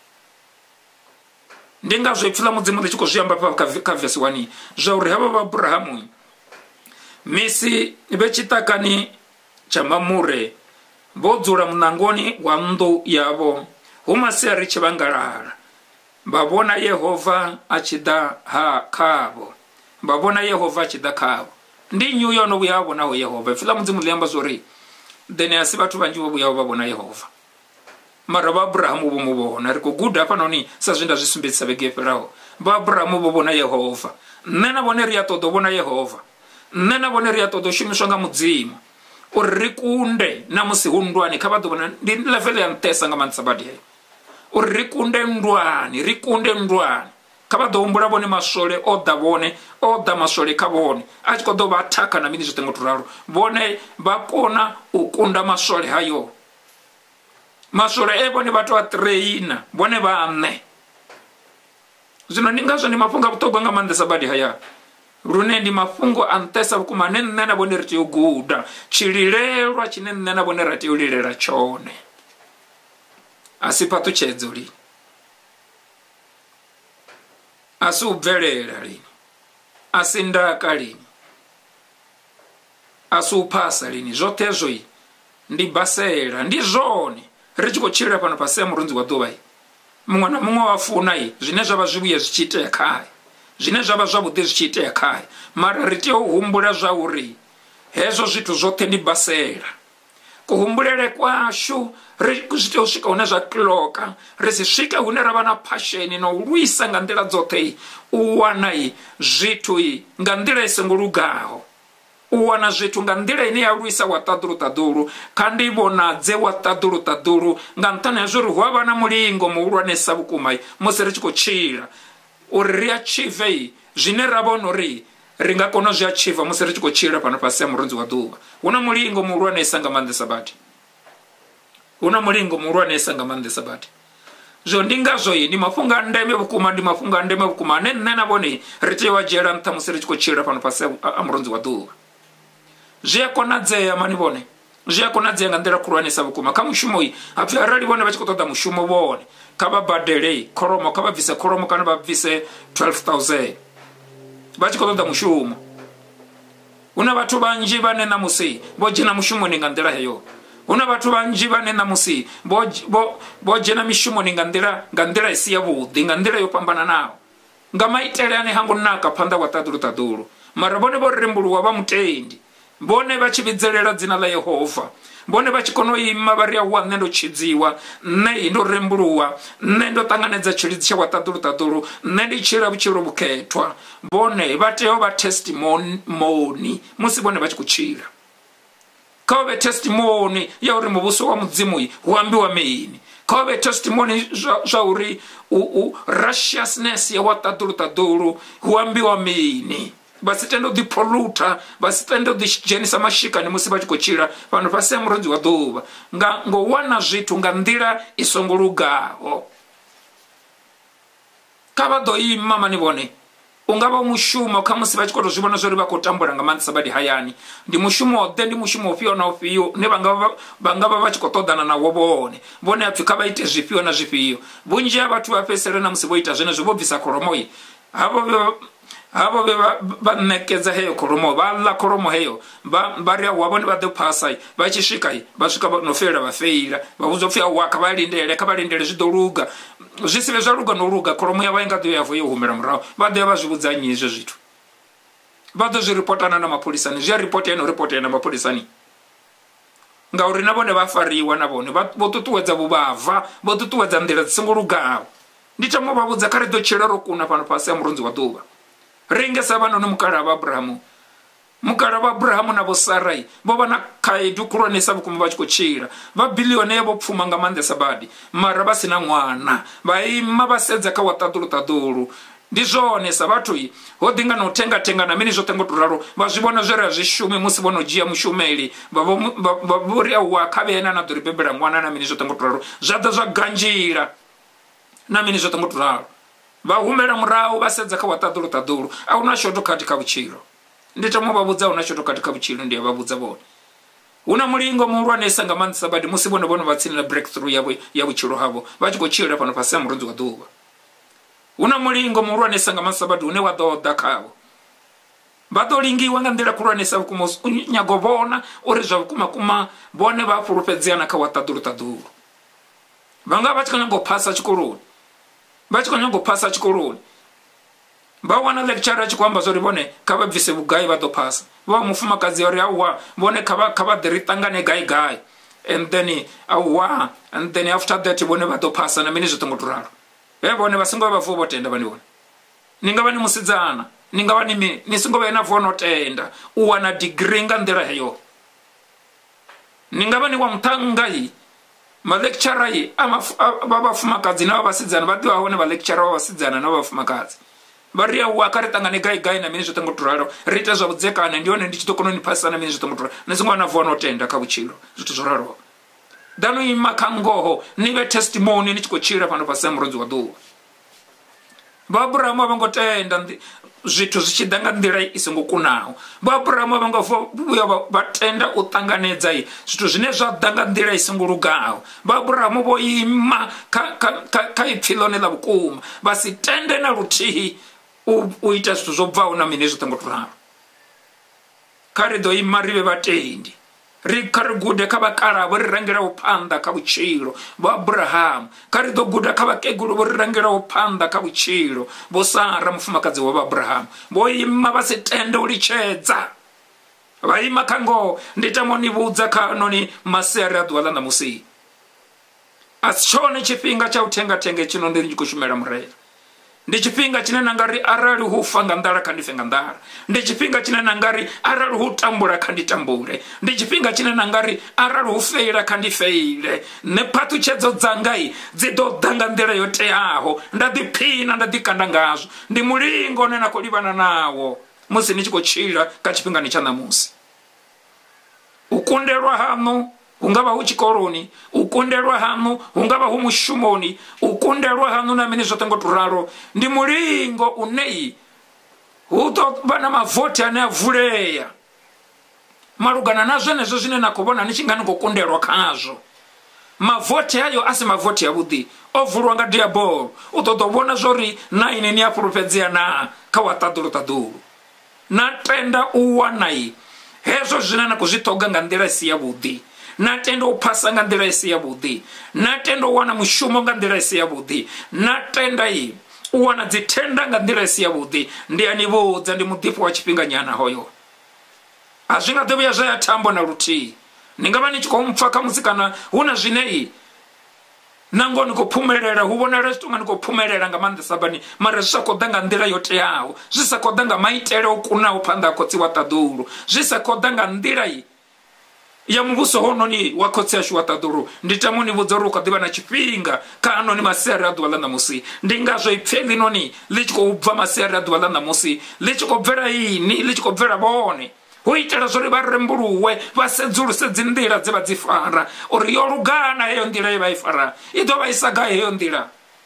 ndinga zwo ipfela mudzimu ndi tshi khou zwiamba pa ka verse one zwa uri hava va Abrahamu misi ve chitakani cha Mamure vho dzula munangoni wa nnḓu yavo humasiari tshi vangalala vha vhona Yehova a tshi ḓa ha khavho vha vhona Yehova a tshi ḓa khavho ndi nnyi uyo no vhuya vhonaho Yehova ipfela mudzimu liamba zwori then asi vhathu vanzhi vho vhuya vha vhona Yehova mara va Abrahamu vho mu vhona ri khou guda hafhanoni sa zwe nda zwi sumbedzisa vhege yo fhelaho va Abrahamu vho vhona Yehova nṋe na vhone ri a ṱoḓa u vhona Yehova nṋe na vhone ri a ṱoḓa u shumiswa nga mudzimu uri ri kunde na musi hu ndwani kha vha ḓo vhona ndi level ya nṱhesa nga maanḓesa badi heyo uri ri kunde ndwani ri kunde ndwani kha vha ḓo humbula vhone maswole o ḓa vhone o ḓa maswole kha vhone a tshi khou ḓo vha athaka na mini zwoṱhe ngo to ralo vhone vha kona u kunda maswole hayo maswole e vhone vha tou a traina vhone vhaṋe zwino ndi ngazwo ndi mafhungo a vhuṱhogwa nga maanḓesa badi haya lune ndi mafhungo a nṱhesa vhukuma ane nṋe na vhone ri tea u guda tshililelwa tshine nṋe na vhone ra tea u lilela tshone a si phaṱhutshedzo lini a si u bvelela lini a si ndaka lini a si u phasa lini zwoṱhe hezwo ndi basela ndi zwone ri tshi khou tshilila fhano fhasi ya murunzi wa ḓuvha muṅwe na muṅwe wa funa zwine zwa vha zwivhuye zwi tshi itea khaye zwine zwa vha zwavhuḓi zwi tshi itea khaye mara ri tea u humbula zwa uri hezwo zwithu zwoṱhe ndi basela kuhumbulele kwashu ri tea u swika hune zwa kiloka ri si swike hune ra vha na phasheni na u lwisa nga nḓila dzoṱhe u wana zwithu nga nḓila i songo lugaho u wana zwithu nga nḓila ine ya lwisa wa ṱaḓulu ṱaḓulu kha ndi vhonadze wa ṱaḓulu ṱaḓulu nga nṱhani ha zwori hu avha na mulingo muhulwanesa vhukuma musi ri tshi khou tshila uri ri achieve zwine ra vhona uri ri nga kona zwi achieve musi ri tshi khou tshila fhano fhasi ya murunzi wa ḓuvha hu na mulingo muhulwanesa nga maanḓesa badi hu na mulingo muhulwanesa nga maanḓesa badi zwo ndi ngazwo ndi mafhungo a ndeme vhukuma ndi mafhungo a ndeme vhukuma ane nṋe na vhone ri tea u a dzhiela nṱha musi ri tshi khou tshila fhano fhasi a murunzi wa ḓuvha zwi a konadzea mani vhone zwi a konadzea nga nḓila khulwanesa vhukuma kha mushumo hapfi arali vhone vha tshi khou ṱoḓa mushumo vhone kha vha badele kholomo kha vha bvise kholomo kana vha bvise twelve thousand vha tshi khou ṱoḓa mushumo hu na vhathu vhanzhi vhane na musi vho dzhena mushumoni nga nḓila heyo hu na vhathu vhanzhi vhane na musi vho dzhena mishumoni nga nḓila nga nḓila i si yavhuḓi nga nḓila yo fhambananaho nga maitele ane hango naka phanḓa wa ṱaḓulu ṱaḓulu mara vhone vho rembuluwa vha mutendi vhone vha tshi vhidzelela dzina ḽa Yehova vhone vha tshi kona u ima vha ri awa nṋe ndo tshidziwa nṋe ndo rembuluwa nṋe ndo ṱanganedza tshilidzi tsha wa ṱaḓulu ṱaḓulu nṋe ndi tshila vhutshilo vhukhethwa vhone vha tea u vha testimony musi vhone vha tshi khou tshila kha vhe testimony ya uri muvhuso wa mudzimu hu ambiwa mini kha vhe testimony zwa uri righteousness ya wa ṱaḓulu ṱaḓulu hu ambiwa mini vha si tende u ḓipoluta vha si tende u ḓidzhenisa mashikani musi vha tshi khou tshila fhano fhasi ya murunzi wa ḓuvha ngo wana zwithu nga nḓila i songo lugaho kha vha ḓo ima mani vhone u nga vha mushumo kha musi vha tshi khou tou zwi vhona zwo ri vha khou tambula nga maanḓesa badi hayani ndi mushumo ḓe ndi mushumo ufhio na ufhio une vha nga vha vha tshi khou ṱoḓana nawo vhone vhone apfhi kha vha ite zwifhio na zwifhio vhunzhi ha vhathu vha fhedzisela na musi vho ita zwenezwo vho bvisa kholomo havho havho vha ṋekedza heyo kholomo vha ḽa kholomo heyo vha ri awa vhone vha ḓo phasa vha tshi swika vha swika no feila vha feila vha vhudzwa upfhi awa kha vha lindele kha vha lindele zwi ḓo luga zwi si vhe zwa luga no luga kholomo yavho i nga ḓo yavo yo humela murahu vha ḓo ya vha zwi vhudza nnyi hezwo zwithu vha ḓo zwi ripotana na mapholisani zwi a ripota eno ripota na mapholisani ngauri na vhone vha fariwa na vhone vho ṱuṱuwedza vhuvhava vho ṱuṱuwedza nḓila dzi songo lugaho ndi tamo vha vhudza kha ri ḓo tshila ro kuna fhano fhasi ya murunzi wa ḓuvha ringesa vhanoni mukala wa Abrahamu mukala wa Abrahamu na vho Sarai vho vha na khaedu khulwanesa vhukuma vha tshi khou tshila vha biliyone vho pfuma nga maanḓesa badi mara vha sina ṅwana vha ima vha sedza kha wa ṱaḓulu ṱaḓulu ndi zwone sa vhathu ho ḓinga na u tenga-tenga na mini zwoṱhe ngo to ralo vha zwi vhona zwe ra zwi shume musi vho no dzhia mushumeli vha vhori awa kha vhena na ḓo ri bebela ṅwana na mini zwoṱhe ngo to ralo zwa ḓa zwa ganzhila na mini zwoṱhe ngo to ralo vha humela murahu vha sedza kha wa ṱaḓulu ṱaḓulu a huna shoto kati kha vhutshilo. Ndi tamo vha vhudza huna shoto kati kha vhutshilo ndi vha vhudza vhone. Huna mulingo muhulwanesa nga maanḓesa badi musi vhone vhone vha tsini na breakthrough yavho ya vhutshilo havho vha tshi khou tshila fhano fhasi ha murunzi wa ḓuvha. Huna mulingo muhulwanesa nga maanḓesa badi une wa ḓo ḓa khavho. Vha ḓo lingiwa nga nḓila khulwanesa vhukuma u nyaga u vhona uri zwa vhukuma kuma vhone vha fhulufhedzea na kha wa ṱaḓulu ṱaḓulu. Vha nga vha tshi khou nyaga u phasa tshikoloni vha tshi khou nyaga u phasa tshikoloni vha wana lecture a tshi khou amba zwa uri vhone kha vha bvise vhugai vha ḓo phasa. Vha mufumakadzi uri auwa vhone kha vha kha vha ḓi ri ṱangane gai gai and then auwa and then after that vhone vha ḓo phasa na mini zwi ṱongo to ralo. He vhone vha songo vha vho tenda vhani vhone. Ni nga vha ni musidzana ni nga vha ni mini ni songo vha na vono tenda u wana degree nga nḓila heyo. Ni nga vha ni wa muṱhanga yi ma lecturer yi ama vha vhafumakadzi na vhasidzana vha ḓivha hone vha lecturer vha vhasidzana na vhafumakadzi. Vha ri auwa kha ri ṱangane gai gai na mini zwi ṱongo to ralo ri ita zwa vhudzekane ndi hone ndi tshi ḓo kona u ni phasa na mini zwi ṱongo to ralo. Ni songo vha na vono tenda kha vhutshilo zwithu zwo raloho. Dano ima kha ngoho ni vhe testimony ni tshi khou tshila fhano fhasi ha murunzi wa ḓuvha. Vha Abrahamu a vha ngo tenda zwithu zwi tshi ḓa nga nḓila i songo kunaho. Vha Abrahamu a vha ngo vhuya vha tenda u ṱanganedza zwithu zwine zwa ḓa nga nḓila i songo lugaho. Vha Abrahamu vho ima kha ipfhi ḽone ḽa vhukuma vha si tende na luthihi u ita zwithu zwo bvaho na mini zwi ṱongo to ralo. Kha ri ḓo ima ri vhe vhatendi ri kha ri gude kha vhakalavho ri rangelaho phanḓa kha vhutshilo vho Abrahamu. Kha ri ḓo guda kha vhakegulu vho ri rangelaho phanḓa kha vhutshilo vho Sara mufumakadzi wa Abrahamu. Vho ima vha si tende u litshedza vha ima kha ngoho. Ndi tamo ni vhudza kha noni masiari a ḓuvha ḽa ṋamusi a si tshone tshifhinga tsha u thengathenga tshino ndi ri tshi khou shumela murena. Ndi tshifhinga tshine na nga ri arali hu fa nga nḓala kha ndi fe nga nḓala. Ndi tshifhinga tshine na nga ri arali hu tambula kha ndi tambule. Ndi tshifhinga tshine na nga ri arali hu feila kha ndi feile. Nṋe phaṱhutshedzo dzanga dzi ḓo ḓa nga nḓila yo teaho nda ḓiphina nda ḓikanda ngazwo. Ndi mulingo une na khou livhana nawo musi ni tshi khou tshila kha tshifhingani tsha ṋamusi. U kundelwa haṋu hu nga vha hu tshikoloni, u kundelwa haṋu hu nga vha hu mushumoni, u kundelwa haṋu na mini zwoṱhe ngo to ralo. Ndi mulingo une hu ḓo vha na mavothi ane a vulea malugana na zwenezwo zwine na khou vhona ni tshi nga ni khou kundelwa khazwo. Mavothi ayo a si mavothi avhuḓi o vulwa nga diabolo. U ḓo ḓo vhona zwo ri na ini ni a fhulufhedzea na kha wa ṱaḓulu ṱaḓulu na tenda u wana hezwo zwine na khou zwi ṱhoga nga nḓila i si yavhuḓi. Na tenda u phasa nga nḓila i si yavhuḓi. Na tenda u wana mushumo nga nḓila i si yavhuḓi. Na tenda i u wana dzi tenda nga nḓila i si yavhuḓi. Ndi a ni vhudza ndi muḓiphi wa tshifhinga nyana hoyo. A zwi nga ḓo vhuya zwa ya thambo na luthihi. Ni nga vha ni tshi khou mpfa kha musi kana hu na zwine i nango ni khou phumelela hu vhonala zwi tonga ni khou phumelela nga maanḓesa bani mara zwi sa khou ḓa nga nḓila yo teaho. Zwi sa khou ḓa nga maitele o kunaho phanḓa ha khotsi wa ṱaḓulu. Zwi sa khou ḓa nga nḓila i ya muvhuso hononi wa khotsi ashu wa ṱaḓulu. Ndi tamo ni vhudza uri u kho ḓivha na tshifhinga kha anoni masiari a ḓuvha ḽa ṋamusi. Ndi ngazwo ipfhi eḽinoni ḽi tshi khou bva masiari a ḓuvha ḽa ṋamusi ḽi tshi khou bvela ini ḽi tshi khou bvela vhone. Hu itela zwo ri vha rembuluwe vha sedzuluse dzi nḓila dze vha dzi fara uri yo lugana heyo nḓila ye vha i fara i ḓo vha i sa gai heyo nḓila.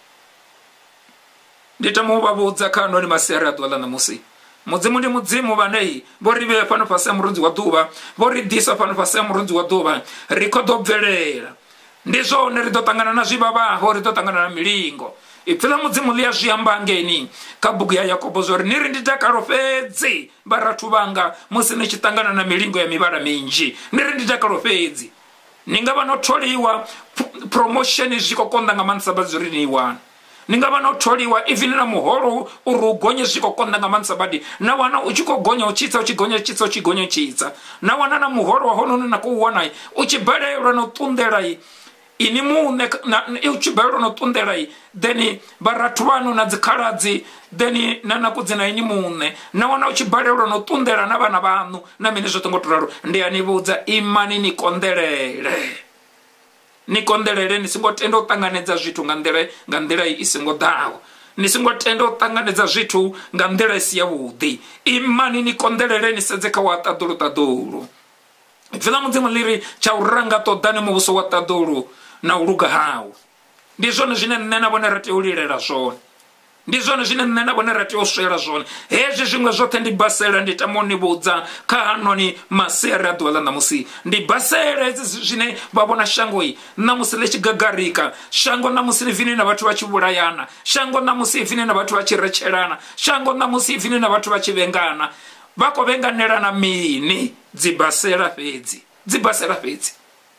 Ndi tamo u vha vhudza kha anoni masiari a ḓuvha ḽa ṋamusi. Mudzimu ndi mudzimu vhane vho ri vhea fhano fhasi ha murunzi wa ḓuvha vho ri ḓisa fhano fhasi ha murunzi wa ḓuvha ri khou ḓo bvelela. Ndi zwone ri ḓo ṱangana na zwivhavhaho ri ḓo ṱangana na milingo. Ipfhi ḽa mudzimu ḽi a zwi amba ngeni kha bugu ya Yakobo zwo ri ni ri ndi takalo fhedzi vharathu vhanga musi ni tshi ṱangana na milingo ya mivhala minzhi. Ni ri ndi takalo fhedzi. Ni nga vha no tholiwa promotion zwi khou konḓa nga maanḓesa badi zwi ri ni i wana. Ni nga vha no tholiwa even na muholo uri u gonye zwi khou konḓa nga maanḓesa badi. Na wana u tshi khou gonya u tshitsa u tshi gonya tshitsa u tshi gonya tshitsa. Na wana na muholo wa hononi na khou wana u tshi balelwa na u ṱunḓela ini muṋe u tshi balelwa na u ṱunḓela then vharathu vhanu na dzikhaladzi then na na kudzina ini muṋe. Na wana u tshi balelwa na u ṱunḓela na vhana vhaṋu na mini zwoṱhe ngo to ralo. Ndi a ni vhudza imani ni konḓelele. Ni konḓelele ni songo tenda u ṱanganedza zwithu nga nḓila nga nḓila i songo ḓaho. Ni songo tenda u ṱanganedza zwithu nga nḓila i si yavhuḓi. Imani ni konḓelele ni sedze kha wa ṱaḓulu ṱaḓulu. Ipfhi ḽa mudzimu ḽi ri tsha u ranga ṱoḓani muvhuso wa ṱaḓulu na u luga hawo. Ndi zwone zwine nṋe na vhone ri tea u lilela zwone. ndi zwone zwine nṋe na vhone ra tea u swela zwone. Hezwi zwiṅwe zwoṱhe ndi basela ndi tamo ni vhudza kha hanoni masiari a ḓuvha ḽa ṋamusi. Ndi basela hedzi zwine vha vhona shango i ṋamusi ḽi tshi gagarika, shango ṋamusi ḽi vini na vhathu vha tshi vhulayana, shango ṋamusi vini na vhathu vha tshi retshelana, shango ṋamusi vini na vhathu vha tshi vhengana. Vha khou vhenganelana mini? Dzi basela fhedzi, dzi basela fhedzi.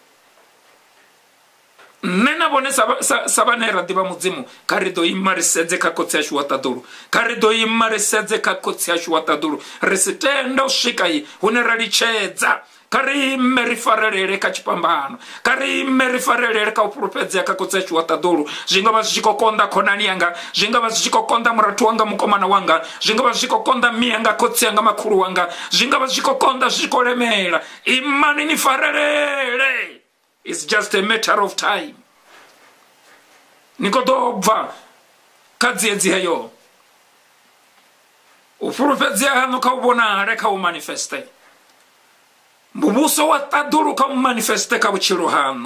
Nṋe na vhone sa vhane ra ḓivha mudzimu, kha ri ḓo ima ri sedze kha khotsi yashu wa ṱaḓulu, kha ri ḓo ima ri sedze kha khotsi yashu wa ṱaḓulu. Ri si tenda u swika i hune ra litshedza. Kha ri ime ri farelele kha tshipambano, kha ri ime ri farelele kha u fhulufhedzea kha khotsi yashu wa ṱaḓulu. Zwi nga vha zwi tshi khou konḓa khonani yanga, zwi nga vha zwi tshi khou konḓa murathu wanga mukomana wanga, zwi nga vha zwi tshi khou konḓa miyanga khotsi yanga makhulu wanga, zwi nga vha zwi tshi khou konḓa zwi tshi khou lemela. Imani ni farelele. It's just a matter of time. Ni khou ḓo bva kha dziedzi heyo. U fhulufhedzea haṋu kha u vhonale, kha u manifeste. Muvhuso wa ṱaḓulu kha u manifeste kha vhutshilo haṋu.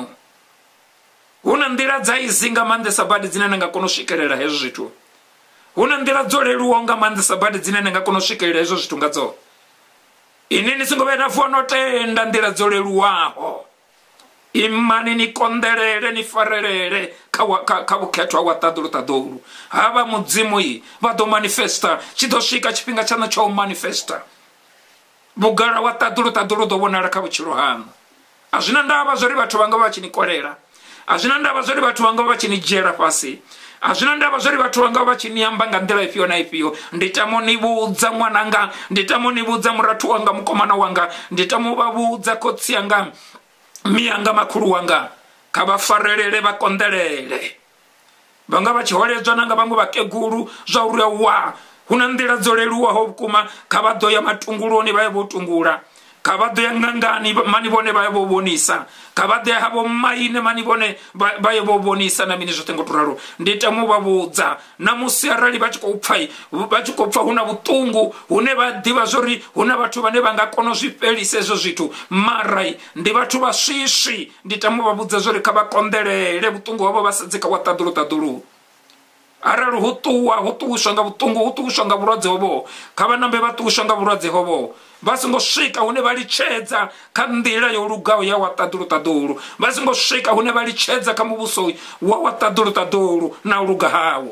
Hu na nḓila dza izi nga maanḓesa badi dzine na nga kona u swikelela hezwo zwithu. Hu na nḓila dzo leluwaho nga maanḓesa badi dzine na nga kona u swikelela hezwo zwithu nga dzo. Ini ni songo vhuya na vuwa no tenda nḓila dzo leluwaho. Imani ni konḓelele ni farelele kha vhukhethwa wa ṱaḓulu ṱaḓulu. Havha mudzimu i vha ḓo manifesta, tshi ḓo swika tshifhinga tshaṋu tsha u manifesta. Vhugala wa ṱaḓulu ṱaḓulu ḓo vhonala kha vhutshilo haṋu. A zwi na ndavha zwo ri vhathu vha nga vha tshi ni kolela, a zwi na ndavha zwo ri vhathu vha nga vha tshi ni dzhiela fhasi, a zwi na ndavha zwo ri vhathu vha nga vha tshi ni amba nga nḓila ifhio na ifhio. Ndi tamo ni vhudza ṅwananga, ndi tamo ni vhudza murathu wanga mukomana wanga, ndi tamo vha vhudza khotsi yanga miyanga makhulu wanga, kha vha farelele vha konḓelele. Vha nga vha tshi holedzwa na nga vhaṅwe vhakegulu zwa uri wa hu na nḓila dzo leluwaho vhukuma, kha vha ḓo ya matunguloni vha ye vho tungula, kha vha ḓo ya ṅangani mani vhone vha ye vho vhonisa, kha vha ḓo ya havho maine mani vhone vha ye vho vhonisa na mini zwoṱhe ngo to ralo. Ndi tamo vha vhudza ṋamusi arali vha tshi khou pfha vha tshi khou pfha hu na vhuṱungu hune vha ḓivha zwori hu na vhathu vhane vha nga kona u zwi fhelisa hezwo zwithu, mara ndi vhathu vha swiswi. Ndi tamo vha vhudza zwori kha vha konḓelele vhuṱungu havho vha sedze kha wa ṱaḓulu ṱaḓulu. Arali hu ṱuwa hu ṱuwiswa nga vhuṱungu, hu ṱuwiswa nga vhulwadze hovho, kha vha nambe vha ṱuwiswa nga vhulwadze hovho. Vha songo swika hune vha litshedza kha nḓila yo lugaho ya wa ṱaḓulu ṱaḓulu. Vha songo swika hune vha litshedza kha muvhuso wa wa ṱaḓulu ṱaḓulu na u luga hawo.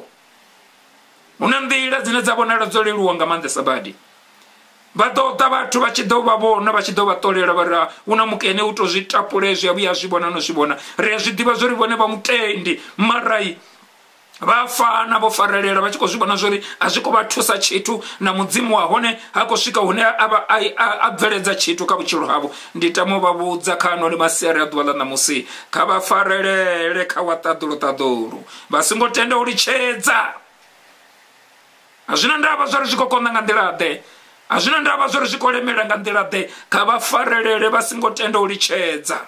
Hu na nḓila dzine dza vhonala dzo leluwa nga maanḓesa badi. Vha ḓo ḓa vhathu vha tshi ḓo vha vhona, vha tshi ḓo vha ṱolela vha ri hu na mukene u to zwi tapule zwi a vhuya zwi vhona no zwi vhona. Ri a zwi ḓivha zwo ri vhone vha mutendi, mara vha fana vho farelela vha tshi khou zwi vhona zwori a zwi khou vha thusa tshithu, na mudzimu wa hone ha khou swika hune a bveledza tshithu kha vhutshilo havho. Ndi tamo vha vhudza kha anoni masiari a ḓuvha ḽa ṋamusi, kha vha farelele kha wa ṱaḓulu ṱaḓulu, vha songo tenda u litshedza. A zwi na ndavha zwori zwi khou konḓa nga nḓila ḓe, a zwi na ndavha zwori zwi khou lemela nga nḓila ḓe, kha vha farelele vha songo tenda u litshedza.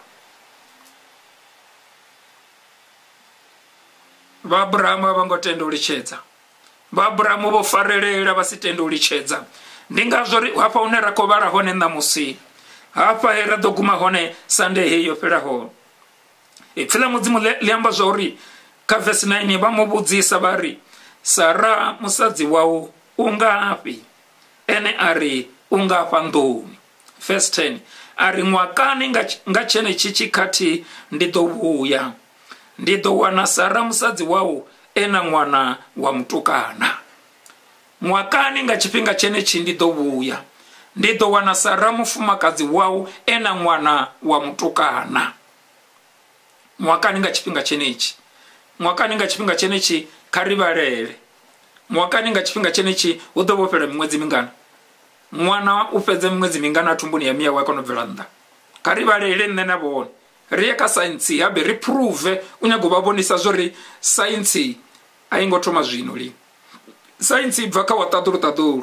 Vha Abrahamu vha ngo tenda u litshedza, vha Abrahamu vho farelela vha si tenda u litshedza. Ndi ngazwo ri hafha hune ra khou vhala hone ṋamusi, hafha he ra ḓo guma hone Sunday heyi yo fhelaho, ipfhi ḽa mudzimu ḽi amba zwa uri kha verse nine vha mu vhudzisa vha ri, Sara musadzi wau u ngafhi? Ene a ri u ngafha nḓuni. Verse ten a ri ṅwakani nga tshenetshi tshikhathi ndi ḓo vhuya, ndi ḓo wana Sara musadzi wau ena ṅwana wa mutukana. Ṅwakani nga tshifhinga tshenetshi ndi ḓo vhuya, ndi ḓo wana Sara mufumakadzi wau ena ṅwana wa mutukana. Ṅwakani nga tshifhinga tshenetshi, ṅwakani nga tshifhinga tshenetshi kha ri vhalele. Ṅwakani nga tshifhinga tshenetshi hu ḓo vho fhela miṅwedzi mingana? Ṅwana u fhedze miṅwedzi mingana thumbuni ya miya wa kona u bvela nnḓa? Kha ri vhalele nṋe na vhone, ri ye kha saintsi habe ri prove u nyaga u vha vhonisa zwori saintsi a i ngo thoma zwino li. Saintsi i bva kha wa ṱaḓulu ṱaḓulu.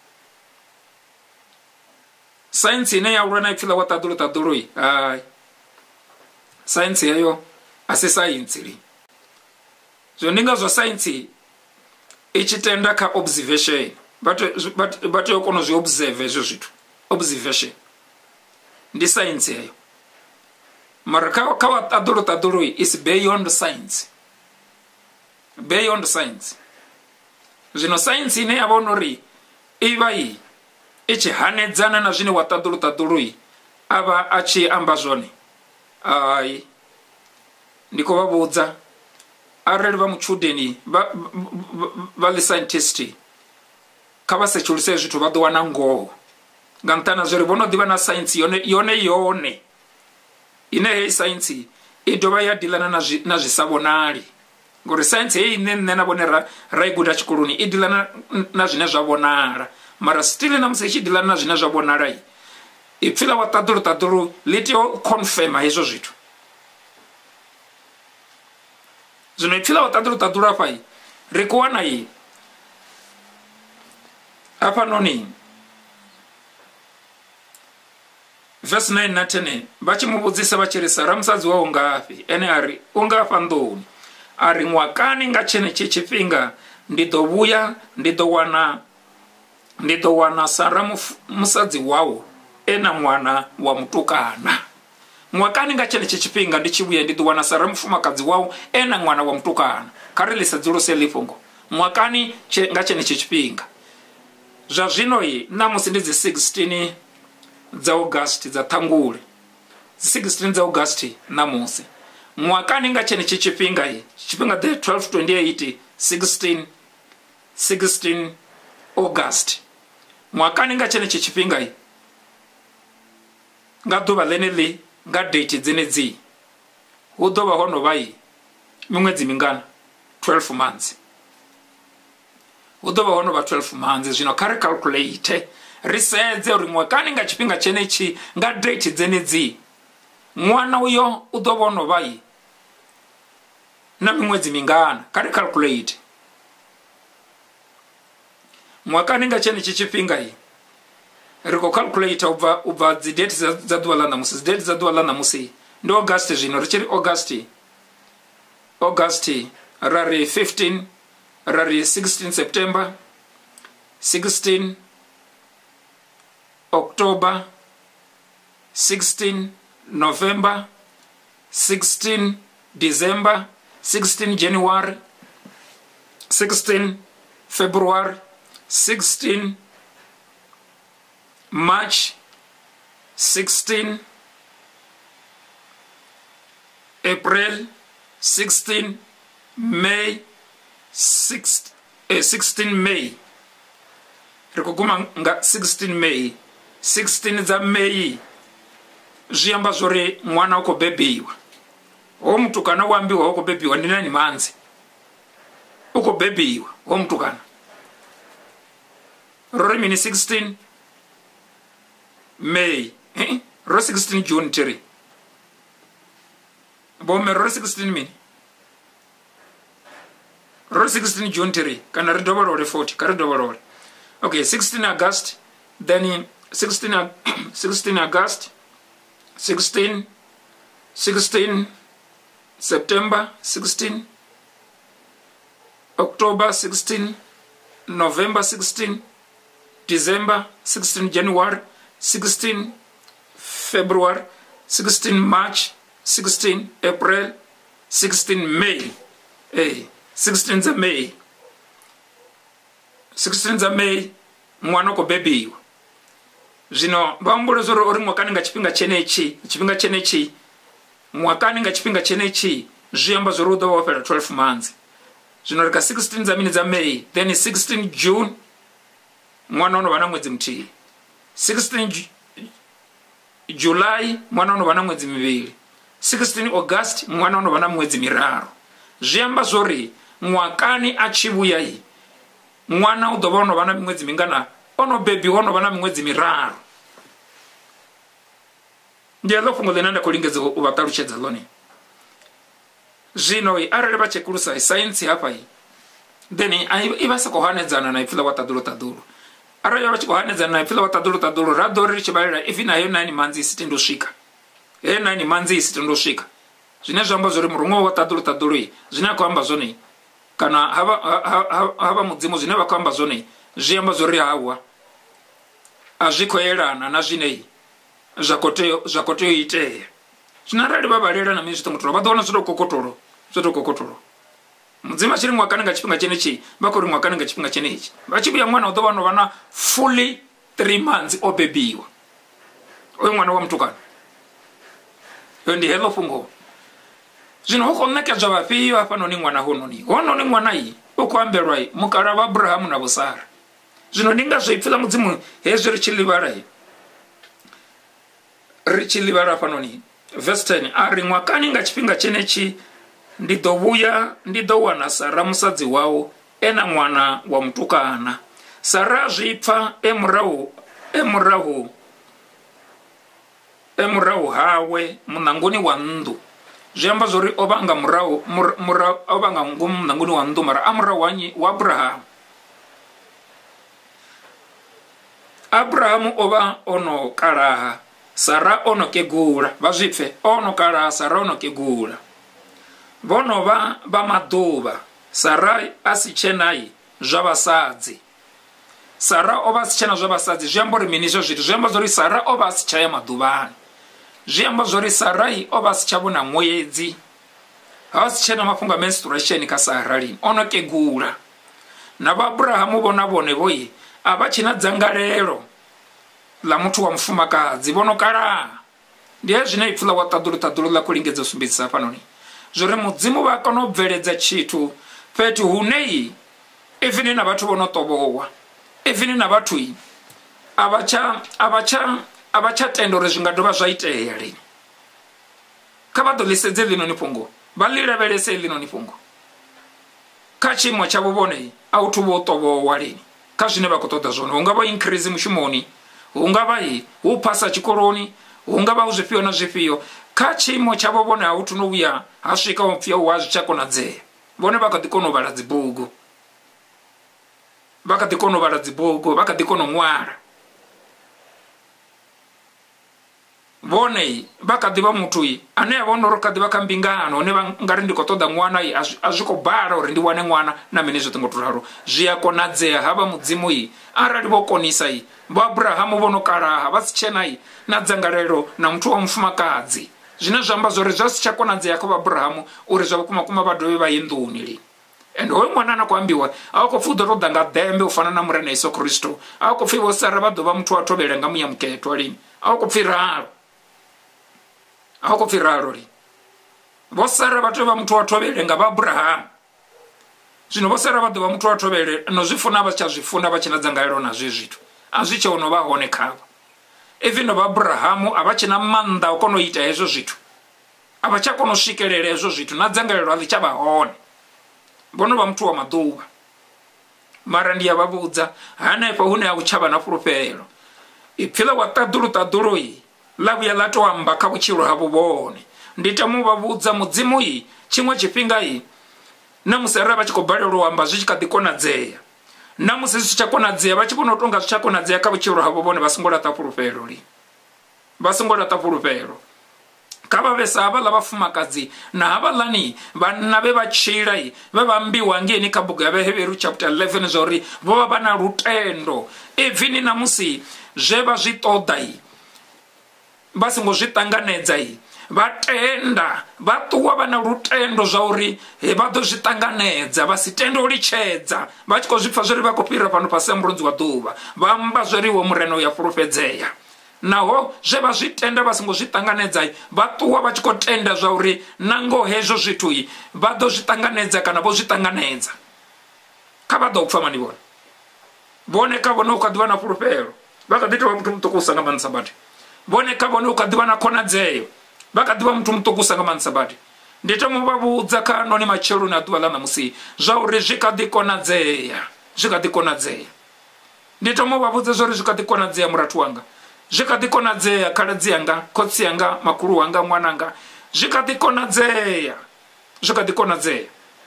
Saintsi ine ya ulwa na ipfhi ḽa wa ṱaḓulu ṱaḓulu i, hai, saintsi heyo a si saintsi li. Zwo ndi ngazwo saintsi i tshi tenda kha observation, vha tea u kona u zwi observe hezwo zwithu. Observation ndi saintsi heyo, mara kha wa ṱaḓulu ṱaḓulu is beyond science, beyond science. zwino saintsi ine yavha uri ivha i itshi hanedzana na zwine wa ṱaḓulu ṱaḓulu ava a tshi amba zwone ai ndi khou vha vhudza arali vha mutshudeni vha ḽi scientist kha vha setsheluse zwithu vha ḓo wana ngoho nga nṱhani zwori vho no ḓivha na saintsi yone yone yone ine hei saintsi i dovha ya dilana na zwi sa vhonali ngori saintsi hei ine nṋe na vhone ra i guda tshikoloni i dilana na zwine zwa vhonala mara still na musi i tshi dilana na zwine zwa vhonala i pfila wa ṱaḓulu ṱaḓulu ḽi tea u confirma hezwo zwithu zwino i pfila wa ṱaḓulu ṱaḓulu afha ri khou wana i hafhanoni verse nine na ten vha tshi mu vhudzisa vha tshi ri Sara musadzi wawe ngafhi ene ari u ngafha nḓuni ari ṅwakani nga tshenetshi tshifhinga ndi ḓo vhuya ndi ḓo wana ndi ḓo wana Sara musadzi wawe ena ṅwana wa mutukana ṅwakani nga tshenetshi tshifhinga ndi tshi vhuya ndi ḓo wana Sara mufumakadzi wawe ena ṅwana wa mutukana kha ri ḽi sedzuluse ḽi fhungo ṅwakani nga tshenetshi tshifhinga zwa zwino i namusi ndi dzi sixteen dza August dza ṱhangule dzi sixteen dza August namusi ṅwakani nga tshenetshi tshifhinga i tshifhinga the twelve twenty-eight sixteen sixteen August ṅwakani nga tshenetshi tshifhinga i nga ḓuvha ḽeneḽi nga date dzenedzi hu ḓo vha ho no vha i miṅwedzi mingana twelve months hu ḓo vha ho no vha twelve months zwino kha ri calculate ri sedze uri ṅwakani nga tshifhinga tshenetshi nga date dzenedzi ṅwana uyo u ḓo vha no vha i na miṅwedzi mingana kha ri calculate ṅwakani nga tshenetshi tshifhinga i ri khou calculate ubva ubva dzi date dza ḓuvha ḽa ṋamusi dzi date dza ḓuvha ḽa ṋamusi ndi August zwino ri tshi ri August August ra ri fifteen ra ri sixteen September sixteen October sixteen November sixteen December sixteen January sixteen February sixteen March sixteen April sixteen May six, eh, sixteen May ri khou guma nga sixteen May sixteen dza May zwi amba zwori ṅwana u khou bebiwa ho mutukana wa ambiwa u khou bebiwa ndi nani manzi u khou bebiwa ho mutukana ro ri mini sixteen May eh? ro sixteen June tiri bome ro sixteen mini ro sixteen June tiri kana ri dovholole forty ka ri dovholole okay sixteen August then sixteen sixteen August sixteen sixteen September sixteen October sixteen November sixteen December sixteen January sixteen February sixteen March sixteen April sixteen May eh sixteen dza May sixteen dza May ṅwana ko bebiwa zwino vha humbula zwo uri ṅwakani nga tshifhinga tshenetshi tshifhinga tshenetshi ṅwakani nga tshifhinga tshenetshi zwi amba zwo ri u ḓo vha wo fhela twelve months zwino ri ka sixteen dza mini dza May then sixteen June ṅwana ono vha na ṅwedzi muthihi sixteen July ṅwana ono vha na ṅwedzi mivhili sixteen August ṅwana ono vha na miṅwedzi miraru zwi amba zwori ṅwakani a tshi vhuya i ṅwana u ḓo vha ono vha na miṅwedzi mingana ono bebiwa ono vha na miṅwedzi miraru ndi heḽo fhungo ḽine nda khou lingedza u vha ṱalutshedza ḽone zwino arali vha tshekulusa saintsi hafha then i vha sa khou hanedzana na ipfhi wa ṱaḓulu ṱaḓulu arali vha tshi khou hanedzana na ipfhi wa ṱaḓulu ṱaḓulu ra ḓo ri ri tshi vhalela ifi na heyo nine months i si tendo swika heyo nine months i si tendo swika zwine zwa amba zwori murungo wa ṱaḓulu ṱaḓulu zwine a khou amba zwone kana havha mudzimu zwine vha khou amba zwone zwi amba zwori hawa a zwi khou yelana na zwine zwa khou tea u itea zwino arali vha vhalela na mini zwi ṱongotolo vha ḓo wana zwi tou kokotolo zwi tou kokotolo mudzima chiri mwakani nga chipinga chenechi vakori mwakani nga chipinga chenechi vachibuya mwana uto vano vana fully three months obebiwa oyo mwana wa mtukana yo ndi helo fungo zvino hoko nekedzwa vafio hapano ni mwana hononi hono ni mwana iyi ukwambelwa iyi mukara wa Abrahamu na Sara zvino ndinga zveipfila mudzimu hezvi richilivara iyi richilivara panoni verse ten ari mwakani nga chipinga chenechi ndidouya ndidowana Sara musadzi wawo ena mwana wa mtukana Sara zvipfa emurahu emurahu emurahu hawe munangoni wa ndu zviamba zvori ovanga murahu murahu ovanga munangoni wa ndu mara amurahu wanyi wa Abrahamu Abrahamu ova ono karaha Sara ono kegula vazvipfe ono karaha Sara ono kegula vono va va maduva Sara asichenai zvavasadzi Sara ova asichena zvavasadzi zviambori mini izvo zviti zviamba zvori Sara ova asichaya maduvani zviamba zvori Sarai ova asichavona mwedzi havasichena mafunga menstruation kaSara lini ono kegula navaAbrahamu vona vone voye avachina dzangarero la mutu wa mufumakadzi vonokara ndiye zvinoipfula wataduru taduru la kulingedza usumbitsisa panoni zvori mudzimu vakanobveledza chitu peti hunei even na vatu vonotobowa even na vatu iyi avacha avacha avacha tendore zvingadova zvaitea lini kavadolesedze lino nipungo valirevelese lino nipungo kachimwe chavo vonei autu votobowa lini kazvine vakutoda zvona ungava increase mushumoni ungava iyi upasa chikoroni ungava uzvipiwa na zvipiyo kachimo chavo vone autu nouya asvika upfya wazvichakonadzea vone vakadikonovala dzibhugu vakadikonovala dzibhugu vakadikonomwara vone vakadiva mutu iyi ane avonorokadiva kambingano one vangari ndikotoda mwana iyi azvikobhara uri ndiwane mwana namene zvotingoturaro zviyakonadzea hava mudzimu iyi arali vokonisa iyi vaAbrahamu vonokaraha vasichena iyi nadzangarero na mutu wa mufumakadzi zvine zvamba zvori zvasichakonadzea kuvaAbrahamu uri zvavakumakuma vadove vainduni lini ende hoyo mwana anakuambiwa awakofudza todanga dembe ufana na murena Yesu Kristu awakofira Sara vadova mutu watovelenga munyamuketwa lini awakofiraro awakofiraro lini vosara vatova mutu watovelenga vaAbrahamu zvino vosara vadova mutu watovele nozvifuna vachazvifuna vachina dzangariro nazvo zvitu azvichaono vahone kava even vaAbrahamu avachina manda okonoita hezvo zvitu avachakonosvikerera hezvo zvitu nadzangariro avichavahone vono vamutu wa maduva mara ndiyavavudza hanepa hune auchava napurupero ipfila wataduru taduru iyi lavuya latoamba kavuchiro havo vone nditamuvavudza mudzimu iyi chimwe chipinga iyi namusarira vachikobhalero wamba zvichikadikonadzea namusi zvichakonadzea vachivonotonga zvichakonadzea kavuchiro havo vone vasingoda tapurupero li vasingoda tapurupero kavavesa avala vafumakadzi na avalani vana vevachira iyi vevambiwa ngeni kabhuku yaveheveru chapter eleven zvori vova vana rutendo evhini namusi zveva zvitoda iyi vasingozvitanganedza iyi vatenda vatuwa vana rutendo zvauri vadozvitanganedza vasitendo lichedza vachikozvipfa zviri vakupirira pano pasemurudzi wa duva vamba zviriwo mureno yaprofedzeya naho zveva zvitenda vasingozvitanganedzai vatuwa vachikotenda zvauri nango hezvo zvitu iyi vadozvitanganedza kana vozvitanganedza kavadopfa manivona voneka vone ukadiva na purupero vakaditova mutu mutokusanga manisabati voneka vone ukadiva na konadzeyo vakadiva mutu mutokusanga manisabati nditomuvavudza kanoni machero naduva lanamusi zvauri zvikadikonadzeya zvikadikonadzeya nditomuvavudza zvauri zvikadikonadzeya muratu wanga zvikadikonadzeya kaladzi yanga kotsi yanga makuru wanga mwananga zvikadikonadzeya zvikadikonadzeya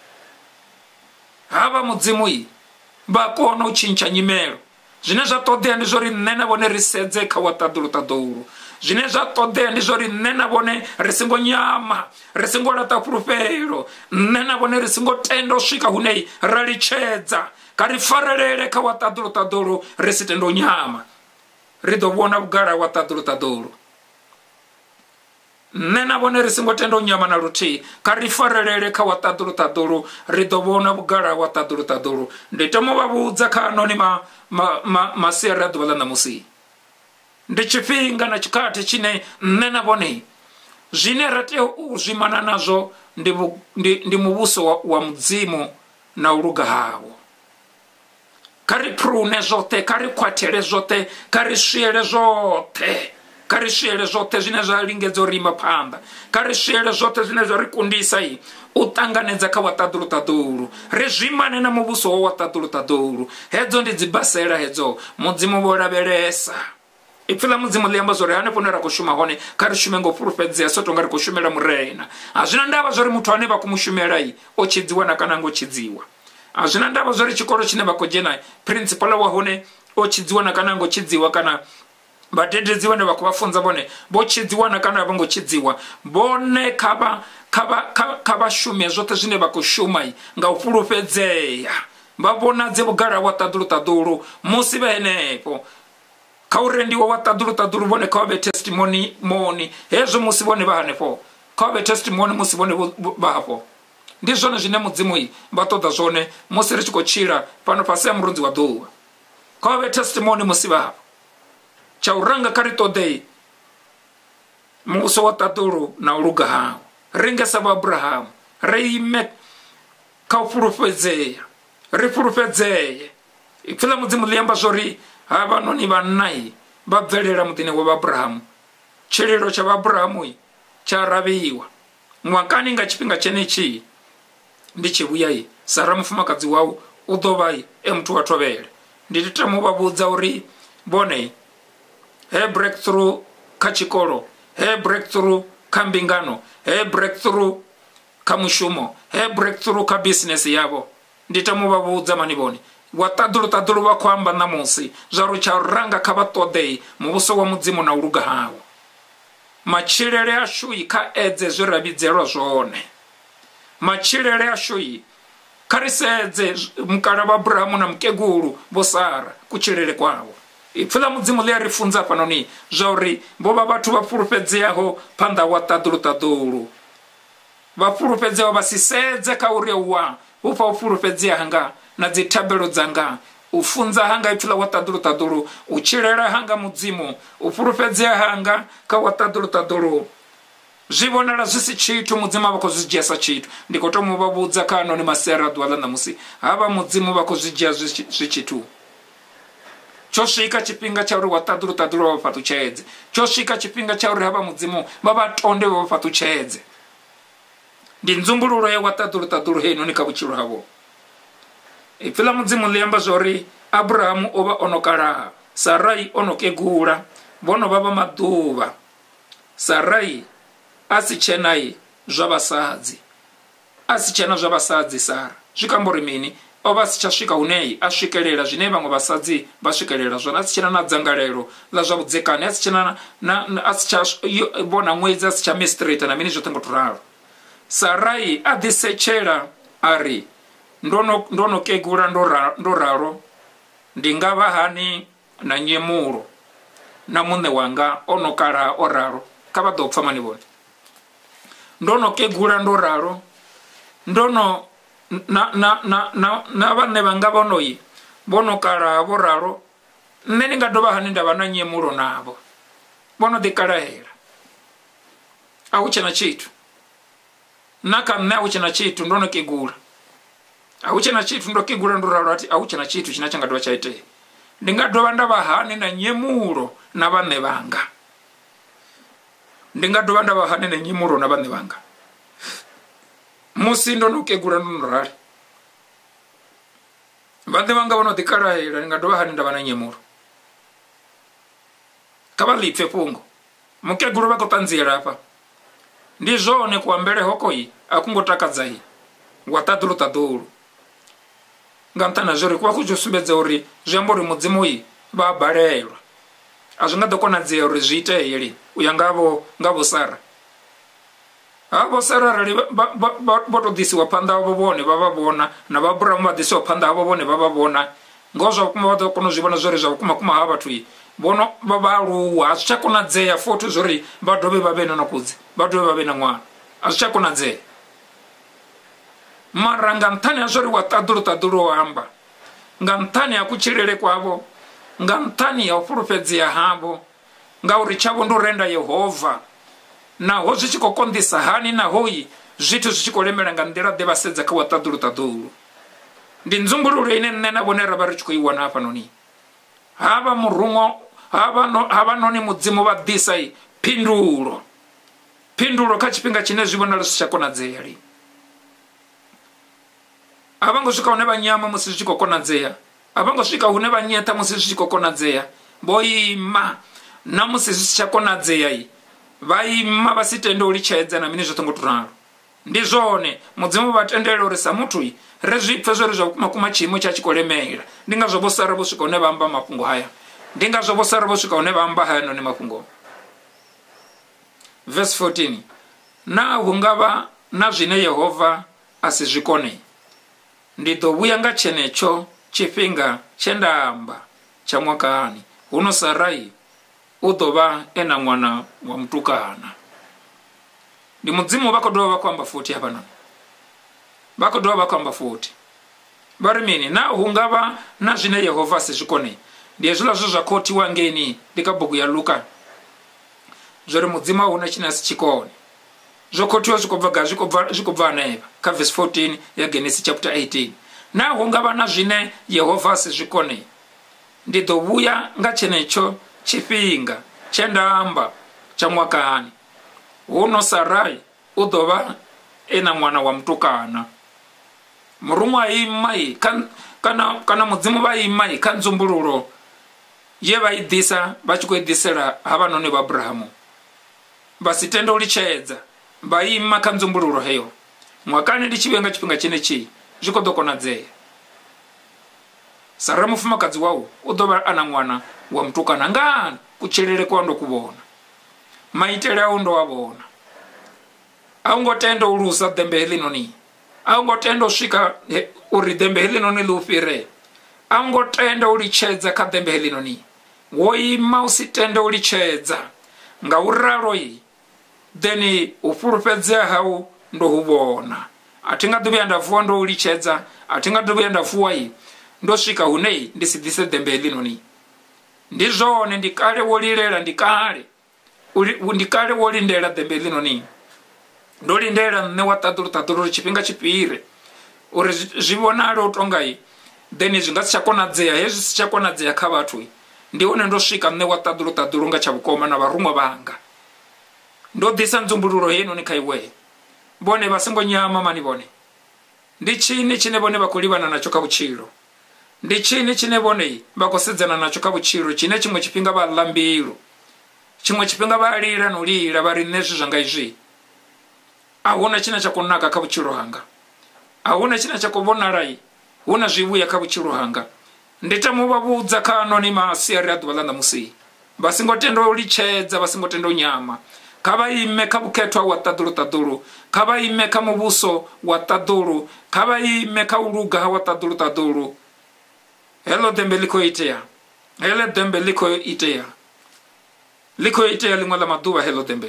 hava mudzimu iyi vakuona uchincha nyimelo zvine zvatodea ndizvori nne navone risedzeka wataduru taduru zvine zvatodea ndizvori nne navone risingonyama risingolata purupero nne navone risingotenda usvika hunei ralichedza karifarerere kawataduru taduru risitendo nyama ridovona vugara wataduru taduru nne na vhone ri songo tenda u nyama na luthihi. Kha ri farelele kha wa ṱaḓulu ṱaḓulu, ri ḓo vhona vhugala wa ṱaḓulu ṱaḓulu. Ndi tama u vha vhudza kha anoni ma, ma, ma, masiari a ḓuvha ḽa ṋamusi, ndi tshifhinga na tshikhathi tshine nne na vhone zwine ra tea u zwimana nazwo ndi, ndi, ndi muvhuso wa, wa mudzimu na u luga hawo. Kha ri prune zwoṱhe, kha ri khwathele zwoṱhe, kha ri swiele zwoṱhe, kha ri swiele zwoṱhe zwine zwa lingedza u rima phanḓa, kha ri swiele zwoṱhe zwine zwa ri kundisa i u ṱanganedza kha wa ṱaḓulu ṱaḓulu. Ri zwimane na muvhuso wa ṱaḓulu ṱaḓulu. Hedzo ndi dzi basela hedzo, mudzimu vho lavhelesa. Ipfi ḽa mudzimu ḽi amba zwori hanefho hune ra khou shuma hone kha ri shume ngo fhulufhedzea so tonga ri khou shumela murena. A zwina ndavha zwori muthu ane vha khou mushumela i o tshidziwa na kana ngo tshidziwa. A zwina ndavha zwori tshikolo tshine vha khou dzhena principal wa hone o tshidziwa na kana ngo tshidziwa, kana vhadededzi vhane vha khou vha funza vhone vho tshidziwa na kana vha ngo tshidziwa. Vhone kha vha kha vha shume zwoṱhe zwine vha khou shuma nga u fhulufhedzea, vha vhonadze vhugala wa ṱaḓulu ṱaḓulu musi vha henefho. Kha u rendiwa wa ṱaḓulu ṱaḓulu vhone kha vha vhe testimony moni hezwo musi vhone vha hanefho, kha vha vhe testimony musi vhone vha hafho. Ndi zwone zwine mudzimu vha ṱoḓa zwone musi ri tshi khou tshila fhano fhasi ya murunzi wa ḓuvha. Kha vha vhe testimony musi vha hafho. Tsha u ranga kha ri ṱoḓe muvhuso wa ṱaḓulu na u luga hawo. Ri nge sa vha Abrahamu, ri ime kha u fhulufhedzea, ri fhulufhedzee. Ipfi ḽa mudzimu ḽi amba zwori havhanoni vhannai vha bvelela muḓini wa Abrahamu. Tshililo tsha Abrahamu tsha ravhiwa ṅwakani nga tshifhinga tshenetshi ndi tshi vhuya i Sara mufumakadzi wau u ḓo vha e muthu wa thovhele. Ndi tama u vha vhudza uri vhone he breakthrough kha tshikolo, he breakthrough kha mbingano, he breakthrough kha mushumo, he breakthrough kha business yavho. Ndi tama u vha vhudza mani vhone wa ṱaḓulu ṱaḓulu vha khou amba ṋamusi zwauri tsha u ranga kha vha ṱoḓei muvhuso wa mudzimu na u luga hawo. Matshilele ashu kha edze zwe ra vhidzelwa zwone. Matshilele ashu kha ri sedze mukala wa Abrahamu na mukegulu vho Sara kutshilele kwavho. Ipfi ḽa mudzimu ḽi a ri funza hafhanoni zwauri vho vha vhathu vha fhulufhedzeaho phanḓa wa ṱaḓulu ṱaḓulu. Vha fhulufhedzeaho vha si sedze kha uri wa u pfa u fhulufhedzea hanga na dzi thabelo dzanga, u funza hanga ipfi ḽa wa ṱaḓulu ṱaḓulu, u tshilela hanga mudzimu, u fhulufhedzea hanga kha wa ṱaḓulu ṱaḓulu. Zwi vhonala zwi si tshithu, mudzimu vha khou zwi dzhia sa tshithu. Ndi khou tomu vha vhudza kha anoni masiari a ḓuvha ḽa ṋamusi havha mudzimu vha khou zwi dzhia zwi tshithu. Tsho swika tshifhinga tsha uri wa ṱaḓulu ṱaḓulu vha vha fhaṱutshedze. Tsho swika tshifhinga tsha uri havha mudzimu vha vha tonde vha vha fhaṱutshedze. Ndi nzumbululo ya wa ṱaḓulu ṱaḓulu heinoni kha vhutshilo havho. Ipfi ḽa mudzimu ḽi amba zwori Abrahamu o vha ono kalaha, Sarai ono kegula, vhono vha vha maḓuvha. Sarai a si tshena zwa vhasadzi, a si tshena zwa vhasadzi Sara. Zwi kamba uri mini? O vha si tsha swika hune a swikelela zwine vhaṅwe vhasadzi vha swikelela zwone. A si tshena na dzangalelo ḽa zwa vhudzekani, a si tshena a si tsha vhona ṅwedzi, a si tsha mistrata na mini zwoṱhe ngo to ralo. Sarai a ḓisetshela a ri ndono ndono kegula ndo ralo, ndi nga vha hani na nyemulo na muṋe wanga ono kala o ralo. Kha vha ḓo pfa mani vhone. Ndono kegula ndo ralo, ndono na na na na na vhane vhanga vhono yi vhono kala vho ralo, nne ndi nga dovha hani ndavha na nyemulo navho vhono ḓi kalahela. A hu tshena tshithu na kha nne, a hu tshena tshithu, ndono kegula. A hu tshena tshithu, ndo kegula ndo ralo, ati a hu tshena tshithu tshine tsha nga dovha tsha itea. Ndi nga dovha ndavha hani na nyemulo na vhane vhanga. Ndi nga dovha ndavha hani na nyemulo na vhane vhanga musi ndo no kegula ndo rali. Vhane vhanga vhono ḓi kalahela, ndi nga dovha hani ndavha na nyemulo. Kha vha ḽipfe fhungo, mukegulu vha khou ṱanziela hafha. Ndi zwone kuambele hoko i a ku ngo takadza i wa ṱaḓulu ṱaḓulu. Nga nṱhani ha zwori ku vha ku tshi sumbedza uri zwi amba uri mudzimu i vha balelwa. A zwi nga ḓo konadzea uri zwi itee lini u ya ngavho nga vho Sara. Havho Sara arali vho to ḓisiwa phanḓa havho vhone vha vha vhona, na vha Abrahamu vha ḓisiwa phanḓa havho vhone vha vha vhona, ngo zwa vhukuma vha ḓo kona u zwi vhona zwori zwa vhukuma kuma ha vhathu vhono vha vhaaluwa a zwi tsha konadzea futhi zwori vha dovhe vha vhe na nakudzi vha dovhe vha vhe na ṅwana a zwi tsha konadzea mara nga nṱhani ha zwori wa ṱaḓulo ṱaḓulo u amba nga nṱhani ha kutshilele kwavho nga nṱhani ha u fhulufhedzea havho ngauri tshavho ndi u renda Yehova naho zwi tshi khou konḓisa hani nahoyi zwithu zwi tshi khou lemela nga nḓila ḓe vha sedza kha wa ṱaḓulo ṱaḓulo ndi nzumbululo ine nṋe na vhone ra vha ri tshi khou i wana hafhanoni havha murungo havha noni mudzimu vha ḓisa phindulo phindulo kha tshifhinga tshine zwi vhonala zwi tsha konadzea li a vha ngo swika hune vha nyama musi zwi tshi khou konadzea a vha ngo swika hune vha nyeta musi zwi tshi khou konadzea vho ima na musi zwi si tsha konadzea vha ima vha si tende u litshedza na mini zwoṱhe ngo to ralo ndi zwone mudzimu vha tendela uri sa muthu re zwi pfe zwori zwa vhukuma kuma tshiimo tsha tshi khou lemela ndi ngazwo vho sara vho swika hune vha amba mafhungo haya ndi ngazwo vho sara vho swika hune vha amba haya noni mafhungo verse fourteen na hu nga vha na zwine Yehova a si zwi kone ndi ḓo vhuya nga tshenetsho tshifhinga tshe nda amba tsha ṅwakani huno Sarai u ḓo vha e na ṅwana wa mutukana ndi mudzimu vha khou dovha vha khou amba futhi hafhanoni vha khou dovha vha khou amba futhi vha ri mini na hu nga vha na zwine Yehova a si zwi kone ndi hezwiḽa zwe zwa khothiwa ngeni ndi kha bugu ya Luka zwo ri mudzimu a huna tshine a si tshikone zwo khothiwa zwi khou bva ga zwi khou bva hanefha kha verse fourteen ya Genesis chapter eighteen na hu nga vha na zwine Yehova a si zwi kone ndi ḓo vhuya nga tshenetsho tshifhinga tshe nda amba tsha ṅwakani huno Sarai u ḓo vha e na ṅwana wa mutukana murungu a ima kana kana mudzimu vha ima kha nzumbululo ye vha i ḓisa vha tshi khou i ḓisela havhanoni vha Abrahamu vha si tende u litshedza vha ima kha nzumbululo heyo ṅwakani ndi tshivhe nga tshifhinga tshine tshi zwi khou ḓo konadzea Sara mufumakadzi wawu u ḓo vha a na ṅwana wa mutukana ngani kutshilele kwa ndo kuvhona maitele a u ndo a vhona a u ngo tenda u lusa ḓembe heḽinoni a u ngo tenda u swika uri ḓembe heḽinoni ḽi u fhire a u ngo tenda u litshedza kha ḓembe heḽinoni wo ima u si tende u litshedza nga u raloyi then u fhulufhedzea hau ndo hu vhona a thi nga ḓo vhuya nda vuwa ndo u litshedza a thi nga ḓo vhuya nda vuwa ndo swika hune ndi si ḓise ḓembe heḽinoni ndi zwone ndi kale wo lilela ndi kale ndi kale wo lindela ḓembe heḽinoni ndo lindela nṋe wa ṱaḓulo ṱaḓulo tshifhinga tshipire uri zwi vhonale u tonga then zwi nga si tsha konadzea hezwi si tsha konadzea kha vhathu ndi hone ndo swika nṋe wa ṱaḓulo ṱaḓulo nga tsha vhukoma na vharuṅwa vhanga ndo ḓisa nzumbululo heinoni kha iwe vhone vha songo nyama mani vhone ndi tshini tshine vhone vha khou livhana natsho kha vhutshilo ndi tshini tshine vhone vha khou sedzana natsho kha vhutshilo tshine tshiṅwe tshifhinga vha ḽa mbilu tshiṅwe tshifhinga vha lila na u lila vha ri nṋe zwi zwanga izwi a huna tshine tsha khou naka kha vhutshilo hanga a huna tshine tsha khou vhonala hu na zwivhuya kha vhutshilo hanga ndi tama u vha vhudza kha anoni masiari a ḓuvha ḽa ṋamusi vha songo tenda u litshedza vha songo tenda u nyama kha vha ime kha vhukhethwa wa ṱaḓulo ṱaḓulo kha vha ime kha muvhuso wa ṱaḓulo kha vha ime kha u luga wa ṱaḓulo ṱaḓulo heḽo ḓembe ḽi khou itea heḽo ḓembe ḽi khou itea ḽi khou itea ḽiṅwe ḽa maḓuvha heḽo ḓembe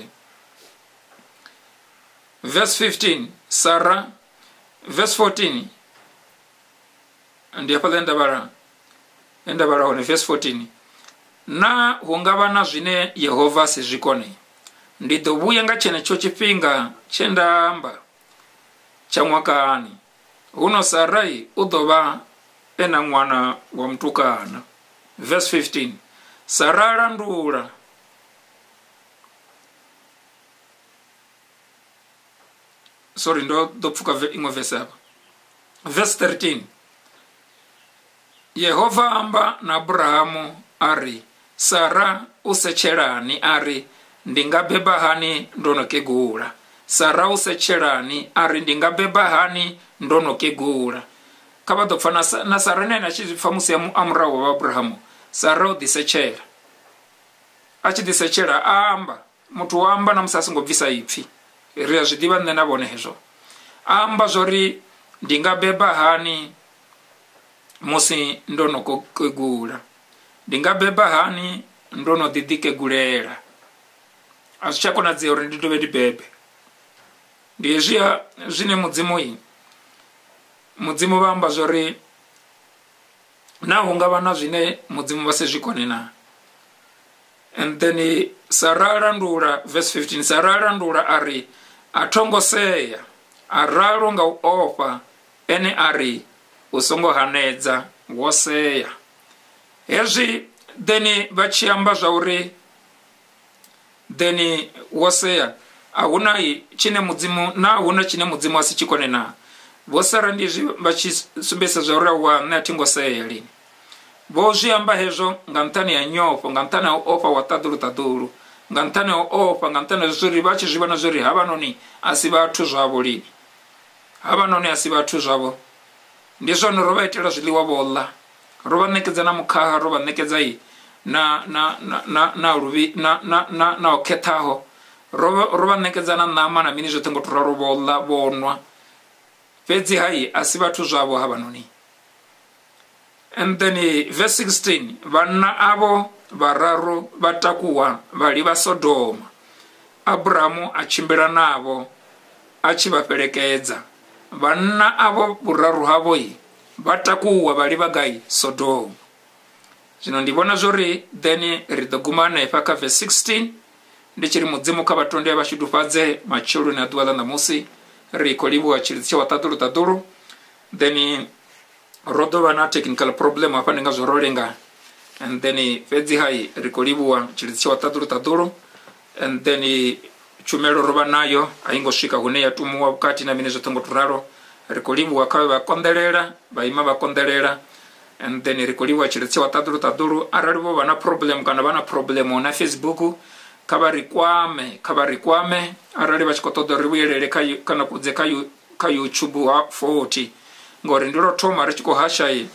verse fifteen Sara verse fourteen ndi hafha ḽe nda vhala nda vhala hone verse fourteen na hu nga vha na zwine Yehova a si zwi kone ndi ḓo vhuya nga tshenetsho tshifhinga tshe nda amba tsha ṅwakani huno Sarai u ḓo vha e na ṅwana wa mutukana verse fifteen Sara a landula sorry ndo ḓo pfuka iṅwe verse hapa verse thirteen Yehova amba na Abrahamu ari Sara u setshelani ari ndi nga beba hani ndo no kegula Sara u setshelani ari ndi nga beba hani ndo no kegula kha vha ḓo pfa na Sara nene a tshi zwi pfa musi a murahu wa Abrahamu Sara u ḓisetshela a tshi ḓisetshela a amba muthu wa amba na musi a songo bvisa ipfhi ri a zwi ḓivha nṋe na vhone hezwo amba zwori ndi nga beba hani musi ndo no kegula. Ndi nga beba hani ndo no didike gulela. Asichako na zio uri ndi dobe di bebe. Ndi ejia zine mudzimu hii. Mudzimu bamba zori na hunga wana zine mudzimu base jikone na. And then sarara ndura verse fifteen sarara ndura ari atongo seya araro nga ofa ene ari usongo hanedza woseya. Hezwi deni vachiamba zvauri deni woseya ahuna chine mudzimu na ahuna chine mudzimu asichikone na vosara ndizvi vachisumbesa zvauri wa natingoseya lini vozviamba hezvo ngantani ya nyopo ngantani ya ofa wataduru taduru ngantani ya ofa ngantani zviri vachizvivana zviri havanoni asi vathu zvavo lini havanoni asi vathu zvavo ndizvo norovaitira zviliwa vola rova nekedza na mukaha rova nekedza i na na na na na ruvi na na na na oketaho rova rova nekedza na nama na mini zvotengo turaro vola vonwa fedzi hai asi vathu zvavo havanoni. And then verse sixteen vana avo vararu vatakuwa vali va Sodoma Abrahamu achimbira navo achivaperekedza vana avo vuraru havo hi vatakuwa vali vagai Sodoma. Zvino ndivona zvori then ridogumana ifaka verse sixteen ndichiri mudzimu kavatonde vachidufadze machildren adwala namusi rikoliwa chiritsi wataduru taduru then rodo vana technical problem apanenga zvorolenga and then fedzi hai rikoliwa chiritsi wataduru taduru and then chumelo rova nayo aingosvika hune yatumuwa ukati na mine zvotongo turaro rikoliwa kave vakondelela vaima vakondelela and then rikoliwa chiritsi wataduru taduru aralivo vana problem kana vana problem na Facebook kava rikwame kava rikwame arali vachikotodo rivuyelele kana kudze ka YouTube wa forty ngori ndiro thoma richikohasha i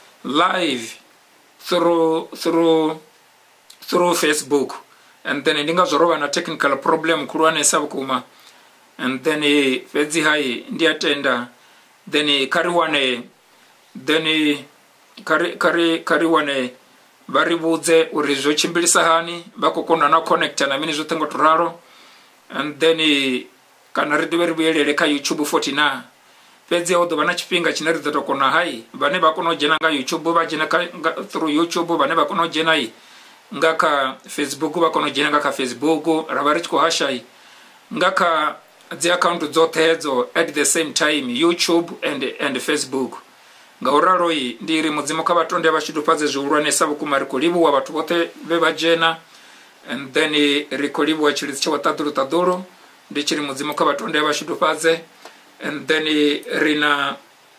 live through through through Facebook and then ndinga zorova na technical problem kulwane sabukuma and then fedzi hai ndiatenda then kariwane then kari kari kariwane varibudze uri zvochimbilisa hani vakokona na connect na mini zvotengo turaro and then kana ridiwe rivuyelele ka YouTube forty na fedzi odo vana chipinga chinaridza tokona hai vane vakono jena nga YouTube vajena through YouTube vane vakono jena i ngaka Facebook vakono jena ngaka Facebook ravari chikohasha i ngaka dzi account dzotedzo at the same time YouTube and and Facebook ngauraro i ndiri mudzimu kavatonde vachidufadze zviurwane sabukuma rikoliwa vathu vote vevajena and then rikoliwa chiritsi chawataduru taduru ndichiri mudzimu kavatonde vachidufadze and then rina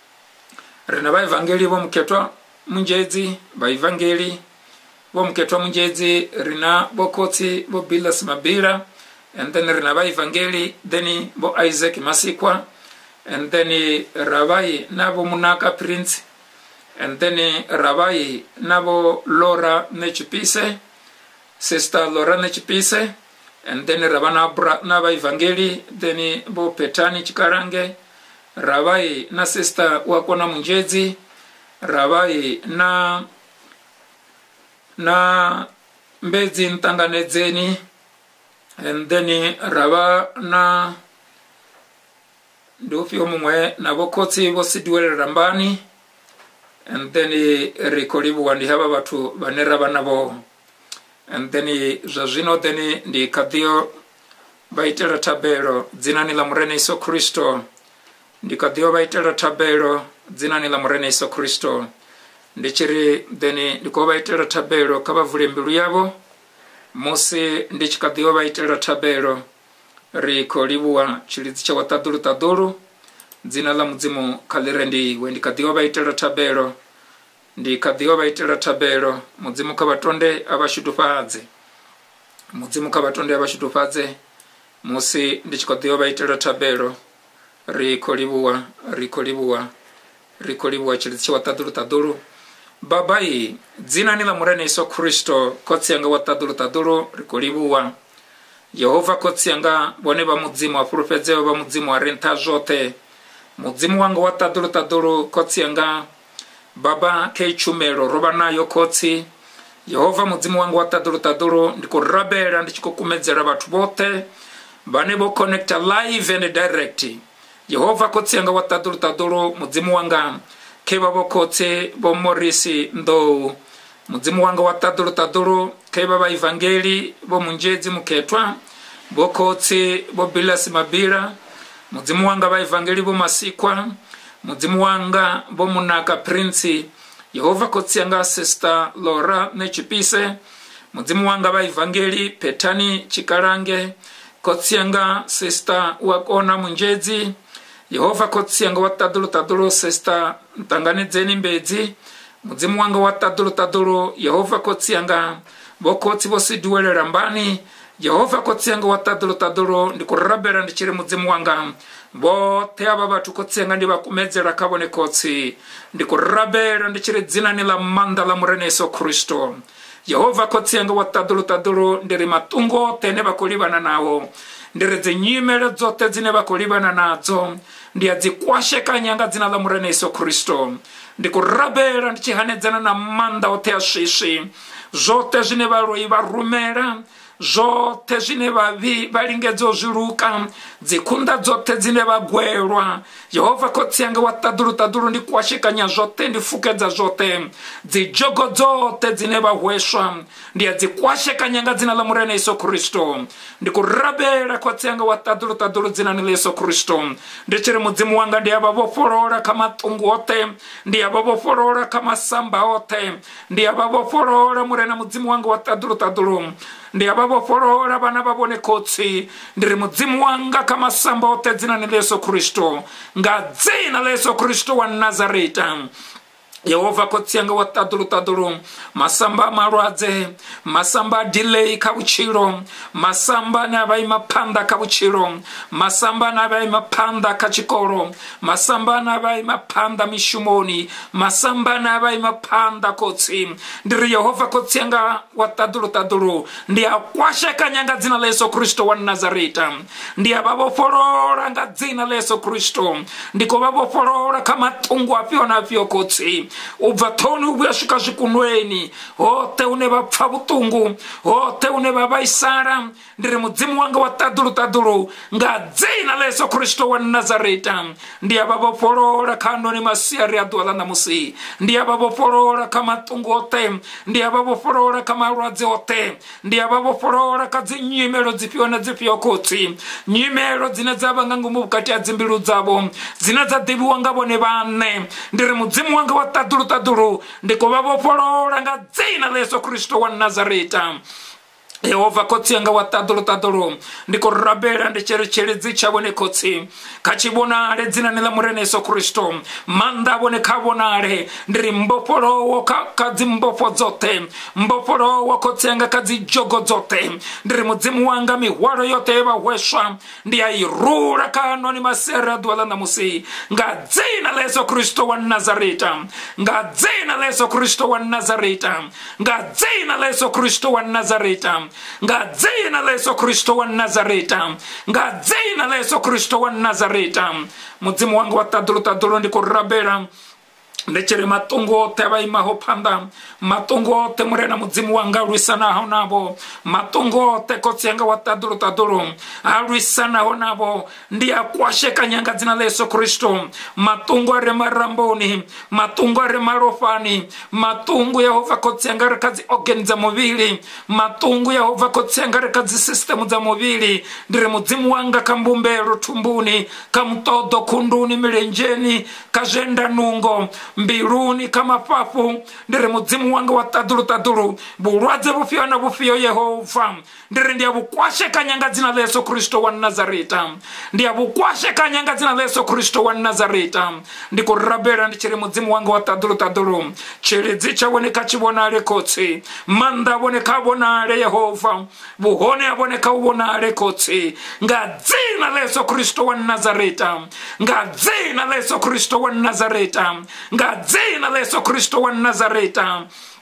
rina vaevangeli vomuketwa munjedzi vaevangeli vomuketwa munjedzi rina vokotsi vobilas mabila and then rina vaevangeli then vo Isaac Masikwa and then ravai navo Munaka Prince and then ravai navo Laura Nechipise sister Laura Nechipise and then ravana na vaevangeli then vo Petani Chikarange ravai na sister wakona munjedzi ravai na na mbedzi ntanganedzeni and then rava na ndofio mumwe na vokotsi vosidwele rambani and then rikolivu wandi hava vatu vanera vanavo and then zvazvino then ndi kadhio vaitela tabelo dzinani la murene Yesu Kristo ndi kadhio vaitela tabelo dzinani la murene Yesu Kristo ndichiri then ndiko vaitela tabelo kavavule mbilu yavo musi ndichikadhio vaitela tabelo rikoliwa chiritsi chawataduru taduru dzina la mudzimu kalirendi wendikadhiwa vaitela tabelo ndikadhiwa vaitela tabelo mudzimu kavatonde avashidufadze mudzimu kavatonde avashidufadze musi ndichikadhiwa vaitela tabelo rikoliwa rikoliwa rikoliwa chiritsi chawataduru taduru babai dzina ni la murene Yesu Kristo kotsi yanga wataduru taduru rikoliwa Yehova kotsi yanga bone ba mudzimu wa profeze ba mudzimu wa renta jote mudzimu wanga wataduru taduru kotsi yanga baba keichumero roba nayo kotsi Yehova muzimu wangu wa taduru taduru ndikurabera ndichikukumedzera batu bote bane bo connecta live and direct Yehova kotsi yanga wa taduru taduru muzimu wanga keba bo kotsi bo morisi ndo muzimu wanga wa taduru taduru keba ba evangeli bo munjezi muketwa bo kotsi bo bilasi mabira muzimu wanga ba evangeli bo masikwa muzimu wanga bo munaka prince Yehova kotsi yanga sister Laura nechipise muzimu wanga ba evangeli petani chikarange kotsi yanga sister wakona munjezi Yehova kotsi yanga watadulu tadulu sister Ntanganedzeni mbedzi muzimu wanga watadulu tadulu Yehova kotsi yanga bokotsi bosi duwele rambani Yehova kotsi yanga watadulu tadulu ndikurabera ndichire muzimu wanga bote aba batu kotsi yanga ndibakumedzera kabone kotsi ndikurabera ndichire dzina nila manda la murene Yesu Kristo Yehova kotsi yanga watadulu tadulu ndiri matungo tene bakulibana nawo ndiri nyimele zote zine bakulibana nazo ndiyadzikwashe kanyanga dzina la murene Yesu Kristo ndikurabera ndichihanedzana na manda ote ashishi zote zine baroi barumera zote zine bavi balingedzo ziruka dzikunda zote zine bagwerwa Yehova kotsi yanga wataduru taduru ndikwashikanya zote ndifukedza zote dzijogo zote zine bahweshwa ndiyadzikwashikanya dzina la murene Yesu Kristo ndikurabera kotsi yanga wataduru taduru dzina ni Yesu Kristo ndichire mudzimu wanga ndiyababoforora kama tungu ote ndiyababoforora kama samba ote ndiyababoforora murene mudzimu wanga wataduru taduru ndiyababoforora bana babone kotsi ndiri mudzimu wanga kama samba ote dzina ni Yesu Kristo ngadzina Yesu Kristo wa Nazareta Yehova kotsi yanga watadulu tadulu masamba marwadze masamba delay kabuchiro masamba nabai mapanda kabuchiro masamba nabai mapanda kachikoro masamba nabai mapanda mishumoni masamba nabai mapanda kotsi ndiri Yehova kotsi yanga watadulu tadulu ndiya kwashe kanyanga dzina la Yesu Kristo wa Nazareta ndiya baboforora ngadzina la Yesu Kristo ndiko baboforora kama tungu apyo na apyo kotsi ubvatoni ubuyashuka zikunweni ote une bapfa butungu ote une babaisara ndiri mudzimu wanga watadulu tadulu ngadzina la Yesu Kristo wa Nazareta ndiya baboforora kanoni masiari adwala namusi ndiya baboforora kama tungu ote ndiya baboforora kama rwadze ote ndiya baboforora kadzinyimero dzipiona dzipio kotsi nyimero dzine dzabanga ngumu bukati adzimbiru dzabo dzine dzadibiwa ngabone bane ndiri mudzimu wanga watadulu tadulu ndiko baboforora ngadzina la Yesu Kristo wa Nazareta Yehova kotsi yanga watadulu tadulu ndiko rabera ndicherechere dzichabone kotsi kachibonare dzina nila murene Yesu Kristo manda bone kabonare ndiri mboporo kadzi mbopo zote mboporo kotsi yanga kadzi jogo zote ndiri mudzimu wanga mihwaro yote eba weshwa ndiya irura kanoni masera dwala namusi ngadzina la Yesu Kristo wa Nazareta ngadzina la Yesu Kristo wa Nazareta ngadzina la Yesu Kristo wa Nazareta ngadzina la Yesu Kristo wa Nazareta ngadzina la Yesu Kristo wa Nazareta mudzimu wangu watadulu tadulu ndikurabera ndechere matungo ote abai mahopanda matungo ote murena mudzimu wanga ruisana hao nabo matungo ote kotsi yanga watadulu tadulu aruisana hao nabo ndiya kwashe kanyanga dzina la Yesu Kristo matungo are maramboni matungo are marofani matungo Yehova kotsi yanga rekazi organ za mubili matungo Yehova kotsi yanga rekazi system za mubili ndire mudzimu wanga kambumbero tumbuni kamtodo kunduni milenjeni kajenda nungo mbiruni kama papu ndiri mudzimu wanga watadulu tadulu bulwadze bufio na bufio Yehova ndiri ndiya bukwashe kanyanga dzina la Yesu Kristo wa Nazareta ndiya bukwashe kanyanga dzina la Yesu Kristo wa Nazareta ndikurabera ndichiri mudzimu wanga watadulu tadulu chiri dzicha wone kachibonare kotsi manda wone kabonare Yehova buhone abone kabonare kotsi ngadzina la Yesu Kristo wa Nazareta ngadzina la Yesu Kristo wa Nazareta ngadzina la Yesu Kristo wa Nazareta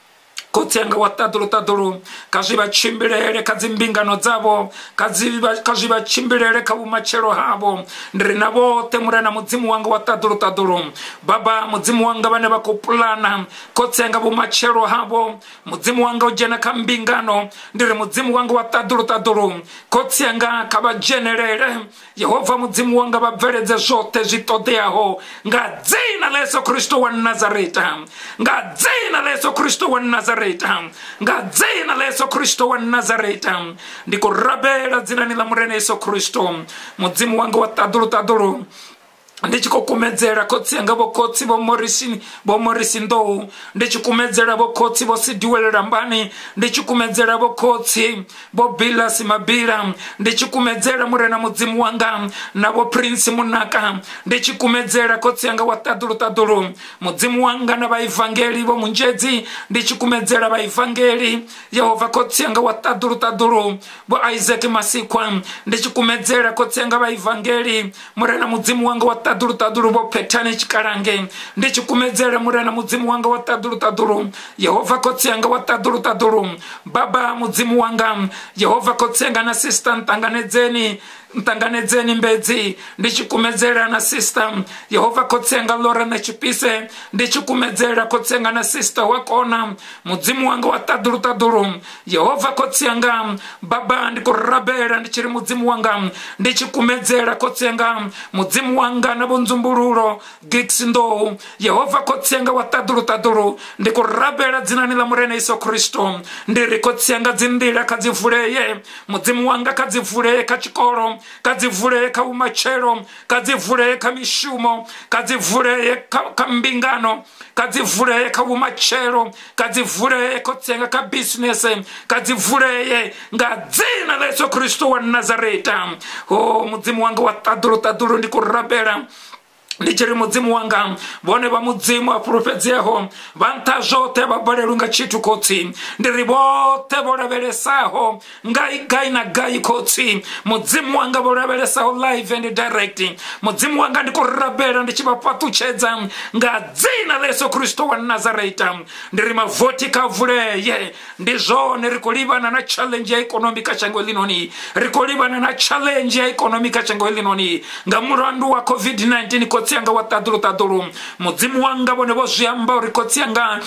kotsi yanga watadulu tadulu kaziba chimbirere kazimbingano zabo kaziba kaziba chimbirere kabumachero habo ndrina bote murena mudzimu wanga watadulu tadulu baba mudzimu wanga bane bakupulana kotsi yanga bumachero habo mudzimu wanga ujena kambingano ndiri mudzimu wanga watadulu tadulu kotsi yanga kaba generere Yehova mudzimu wanga babvereze zote zitodeaho nga dzina la Yesu Kristo wa Nazareta nga dzina la Yesu Kristo wa Nazareta nga dzina la Yesu Kristo wa Nazareta ndiko rabera dzina ni la murene Yesu Kristo mudzimu wanga watadulu tadulu ndichikokumedzera kotsi yanga bokotsi bo morisini bo morisindo ndichikumedzera bokotsi bo sidiwelera mbani ndichikumedzera bokotsi bo bilas mabira ndichikumedzera murena mudzimu wanga nabo prince munaka ndichikumedzera kotsi yanga watadulu tadulu mudzimu wanga na baivangeli bo munjedzi ndichikumedzera baivangeli Yehova kotsi yanga watadulu tadulu bo Isaac masikwa ndichikumedzera kotsi yanga baivangeli murena mudzimu wanga watadulu tadulu tadulu bo petani chikarange ndichikumedzera murena mudzimu wanga watadulu tadulu Yehova kotsi yanga watadulu tadulu baba mudzimu wanga Yehova kotsi yanga na sister ntanganedzeni ntanganedzeni mbedzi ndichikumedzera na sister Yehova kotsi yanga Lora na chipise ndichikumedzera kotsi yanga na sister wakona mudzimu wanga watadulu tadulu Yehova kotsi yanga baba ndikurabera ndichiri mudzimu wanga ndichikumedzera kotsi yanga mudzimu wanga na bonzumbururo gixindo Yehova kotsi yanga watadulu tadulu ndikurabera dzina ni la murene Yesu Kristo ndiri kotsi yanga dzindira kadzivuleye mudzimu wanga kadzivuleye kachikoro kadzivuleye kaumachero kadzivuleye kamishumo kadzivuleye kambingano kadzivuleye kaumachero kadzivuleye kotsi yanga ka business kadzivuleye nga dzina la Yesu Kristo wa Nazareta oh mudzimu wanga watadulu tadulu ndikurabera ndichiri mudzimu wanga bone ba mudzimu aprofezeho vanta zote babalelunga chitu kotsi ndiri bote boreveresaho ngai gai na gai kotsi mudzimu wanga boreveresaho live and direct mudzimu wanga ndikurabera ndichibapatuchedza nga dzina la Yesu Kristo wa Nazareta ndiri mavoti kavuleye ndizone rikolibana na challenge ya economic chango linoni rikolibana na challenge ya economic chango linoni nga murandu wa covid nineteen kotsi yanga watadulu tadulu mudzimu wanga bone boziyamba uri kotsi yanga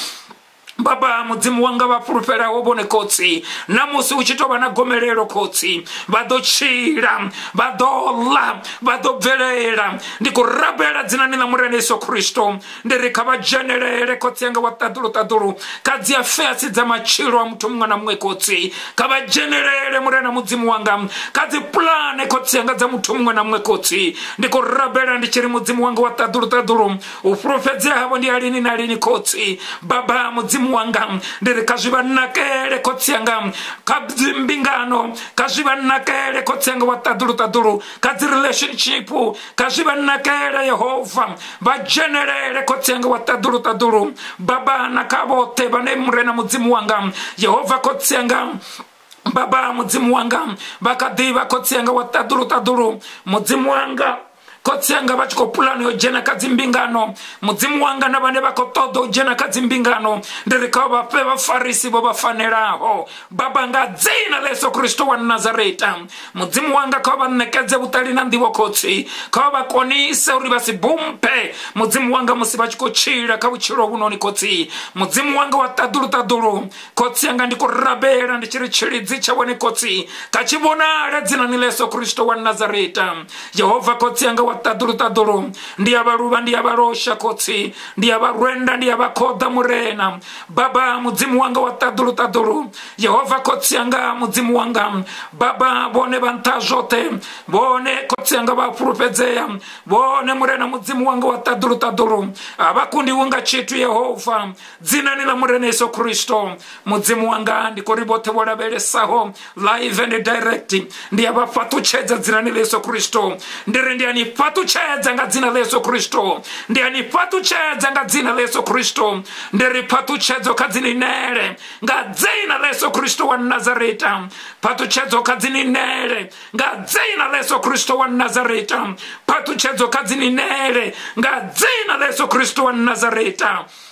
baba mudzimu wanga bapurupera wobone kotsi namusi uchitoba na gomerero kotsi badochira badola badobverera ndikurabera dzina ni la murene Yesu Kristo ndirikaba generere kotsi yanga watadulu tadulu kadzi affairs dza machiro wa mtu mwana mwe kotsi kaba generere murena mudzimu wanga kadzi plan kotsi yanga dza mtu mwana mwe kotsi ndikurabera ndichiri mudzimu wanga watadulu tadulu uprofeze habo ndi alini na alini kotsi baba mudzimu wanga ndiri kaziba nakere kotsi yanga kazimbingano kaziba nakere kotsi yanga watadulu tadulu kazi relationship kaziba nakere Yehova ba generere kotsi yanga watadulu tadulu baba nakabote bane murena mudzimu wanga Yehova kotsi yanga baba mudzimu wanga bakadiba kotsi yanga watadulu tadulu mudzimu wanga kotsi yanga bachiko pulano jena kadzimbingano mudzimu wanga na bane bakotodo jena kadzimbingano ndirikawa bape bafarisi bo bafaneraho baba nga dzina la Yesu Kristo wa Nazareta mudzimu wanga kwa banekedze butali na ndiwo kotsi kwa bakonise uri basibumpe mudzimu wanga musibachiko chira kabuchiro bunoni kotsi mudzimu wanga watadulu tadulu kotsi yanga ndikurabera ndichiri chiridzi chabone kotsi kachibona dzina ni la Yesu Kristo wa Nazareta Yehova kotsi yanga watadulu tadulu ndiya baruba ndiya barosha kotsi ndiya barwenda ndiya bakoda murena baba mudzimu wanga watadulu tadulu Yehova kotsi yanga mudzimu wanga baba bone bantajote bone kotsi yanga bapurupedzea bone murena mudzimu wanga watadulu tadulu abakundi wanga chitu Yehova dzina ni la murena Yesu Kristo mudzimu wanga ndikoribote boraberesaho live and direct ndiya bapatuchedza dzina ni la Yesu Kristo ndiri ndiya ni patuchedza nga dzina la Yesu Kristo ndiya ni patuchedza nga dzina la Yesu Kristo ndiri patuchedzo kadzini nere nga dzina la Yesu Kristo wa Nazareta patuchedzo kadzini nere nga dzina la Yesu Kristo wa Nazareta patuchedzo kadzini nere nga dzina la Yesu Kristo wa Nazareta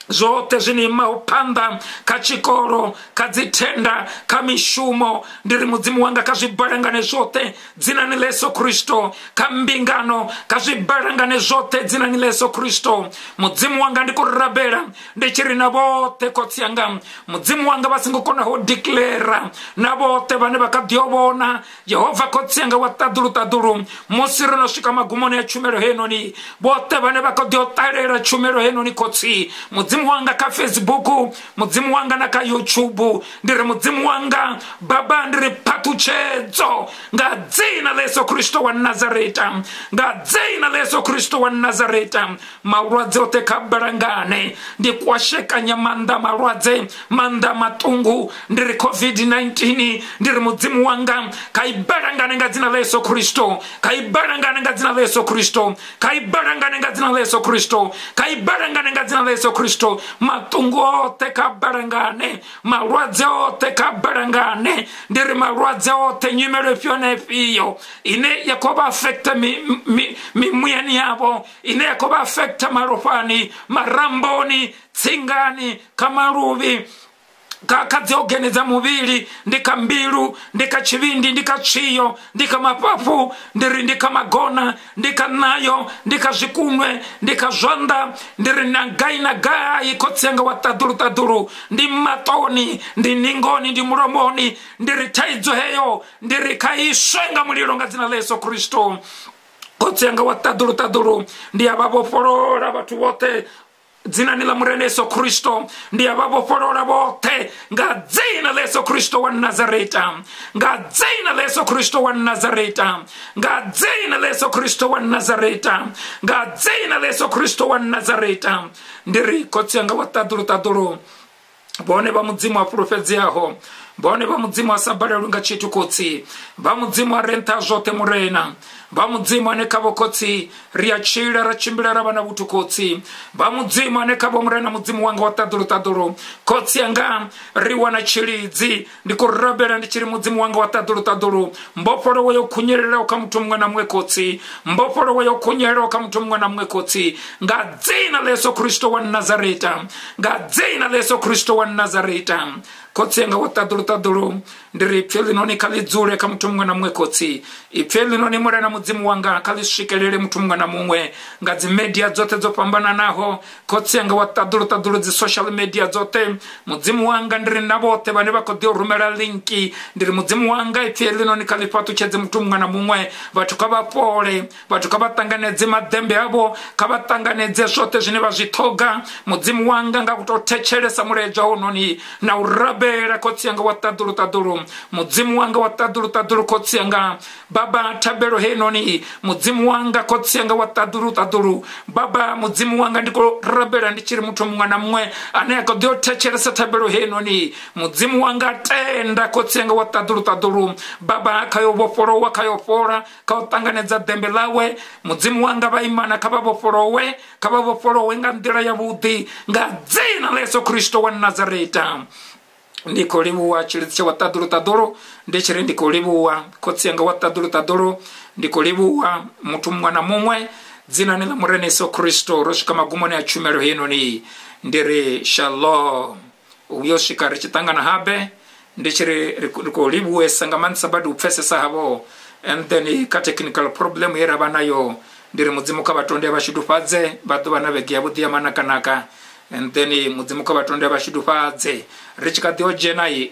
zote zvinima upanda kachikoro kadzitenda kamishumo ndiri mudzimu wanga kazvibarangane zvote dzina ni Yesu Kristo kambingano kazvibarangane zvote dzina ni Yesu Kristo mudzimu wanga ndikurabera ndichiri navote kotsi yanga mudzimu wanga vasingokona ho declare navote vane vakadiovona Yehova kotsi yanga wataduru taduru musiro nosvika magumoni ya chumero henoni vote vane vakadiotarera chumero henoni kotsi mudzimu wanga ka Facebook mudzimu wanga na ka YouTube ndiri mudzimu wanga baba ndiri patuchedzo nga dzina la Yesu Kristo wa Nazareta nga dzina la Yesu Kristo wa Nazareta marwadze ote kabarangane ndi kwasheka nyamanda marwadze manda matungu ndiri covid nineteen ndiri mudzimu wanga kaibarangane nga dzina la Yesu Kristo kaibarangane nga dzina la Yesu Kristo kaibarangane nga dzina la Yesu Kristo kaibarangane nga dzina la Yesu Kristo matungu ote kabarangane marwadze ote kabarangane ndiri marwadze ote nyimero fione fiyo ine yakoba affecta mi mi, mi muyani yabo ine yakoba affecta marofani maramboni tsingani kamaruvi kakadzogeneza muvili ndika mbilu ndika chivindi ndika chiyo ndika mapafu ndiri ndika magona ndika nayo ndika zikunwe ndika zonda ndiri nagai nagai kotsenga wataduru taduru ndi matoni ndi ningoni ndi muromoni ndiri taidzo heyo ndiri kaishenga muliro nga dzina la Yesu Kristo kotsenga wataduru taduru ndi ababoforora watu wote dzina ni la murene Yesu Kristo ndi ababoforora bote nga dzina la Yesu Kristo wa Nazareta nga dzina la Yesu Kristo wa Nazareta nga dzina la Yesu Kristo wa Nazareta nga dzina la Yesu Kristo wa Nazareta ndiri kotsenga wataduru taduru bone ba mudzimu wa profeti yaho bone ba mudzimu wa sabarelu nga chitu kotsi ba mudzimu wa renta zote murena ba mudzimu ane kabo kotsi riachira rachimbira rabana butu kotsi ba mudzimu ane kabo murena mudzimu wanga wataduru taduru kotsi yanga riwana chilidzi ndikurabera ndichiri mudzimu wanga wataduru taduru mboporo weyo kunyerera ukamutumwa na mwe kotsi mboporo weyo kunyerera ukamutumwa na mwe kotsi nga dzina la Yesu Kristo wa Nazareta nga dzina la Yesu Kristo wa Nazareta kotsi yanga wataduru taduru ndiri pfeli noni kalidzure kamutumwa na mwe kotsi ipfeli noni murena mudzimu wanga kalishikelele mutumwa na mumwe nga zi media zote zopambana naho kotsi yanga wataduru taduru zi social media zote mudzimu wanga ndiri nabote bane bakodio rumera linki ndiri mudzimu wanga ipfeli noni kalipatu chedze mutumwa na mumwe batu kabapole batu kabatanganedze madembe abo kabatanganedze zote zine bazitoga mudzimu wanga nga kutotechelesa mureja hononi na urabera kotsi yanga wataduru taduru mudzimu wanga wataduru taduru kotsi yanga baba tabero henoni mudzimu wanga kotsi yanga wataduru taduru baba mudzimu wanga ndiko rabera ndichiri mutumwa na mwe aneko dio techeresa tabero henoni mudzimu wanga tenda kotsi yanga wataduru taduru baba kayo boforo wakayo fora kautanganedza dembe lawe mudzimu wanga baimana kababoforowe kababoforowe nga ndira ya budi nga dzina la Yesu Kristo wa Nazareta ndikolibuwa chilitse wataduru taduru ndichiri ndikolibuwa kotsi yanga wataduru taduru ndikolibuwa mutumwa na mumwe dzina ni la murene Yesu Kristo roshika magumoni ya chumero henoni ndiri shalom uyoshika richitangana habe ndichiri ndikolibuwe sangamani sabadu upfese sahabo and then ka technical problem yera banayo ndiri mudzimu kabatonde bashidufadze badu bana begiya budiya manakanaka and then mudzimu kabatonde bashidufadze richika diojenai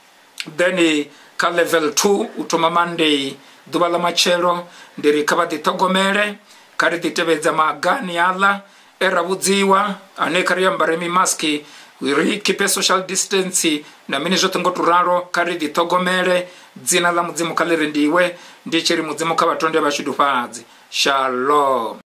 then ka level two utoma Monday dubala machero ndiri kabadi togomere kari ditebeza magani yala erabudziwa anekari yambare mi maski we keep social distance na mini jote ngoturaro kari ditogomere dzina la mudzimu kalerendiwe ndichiri mudzimu kabatonde bashidufadze shalom.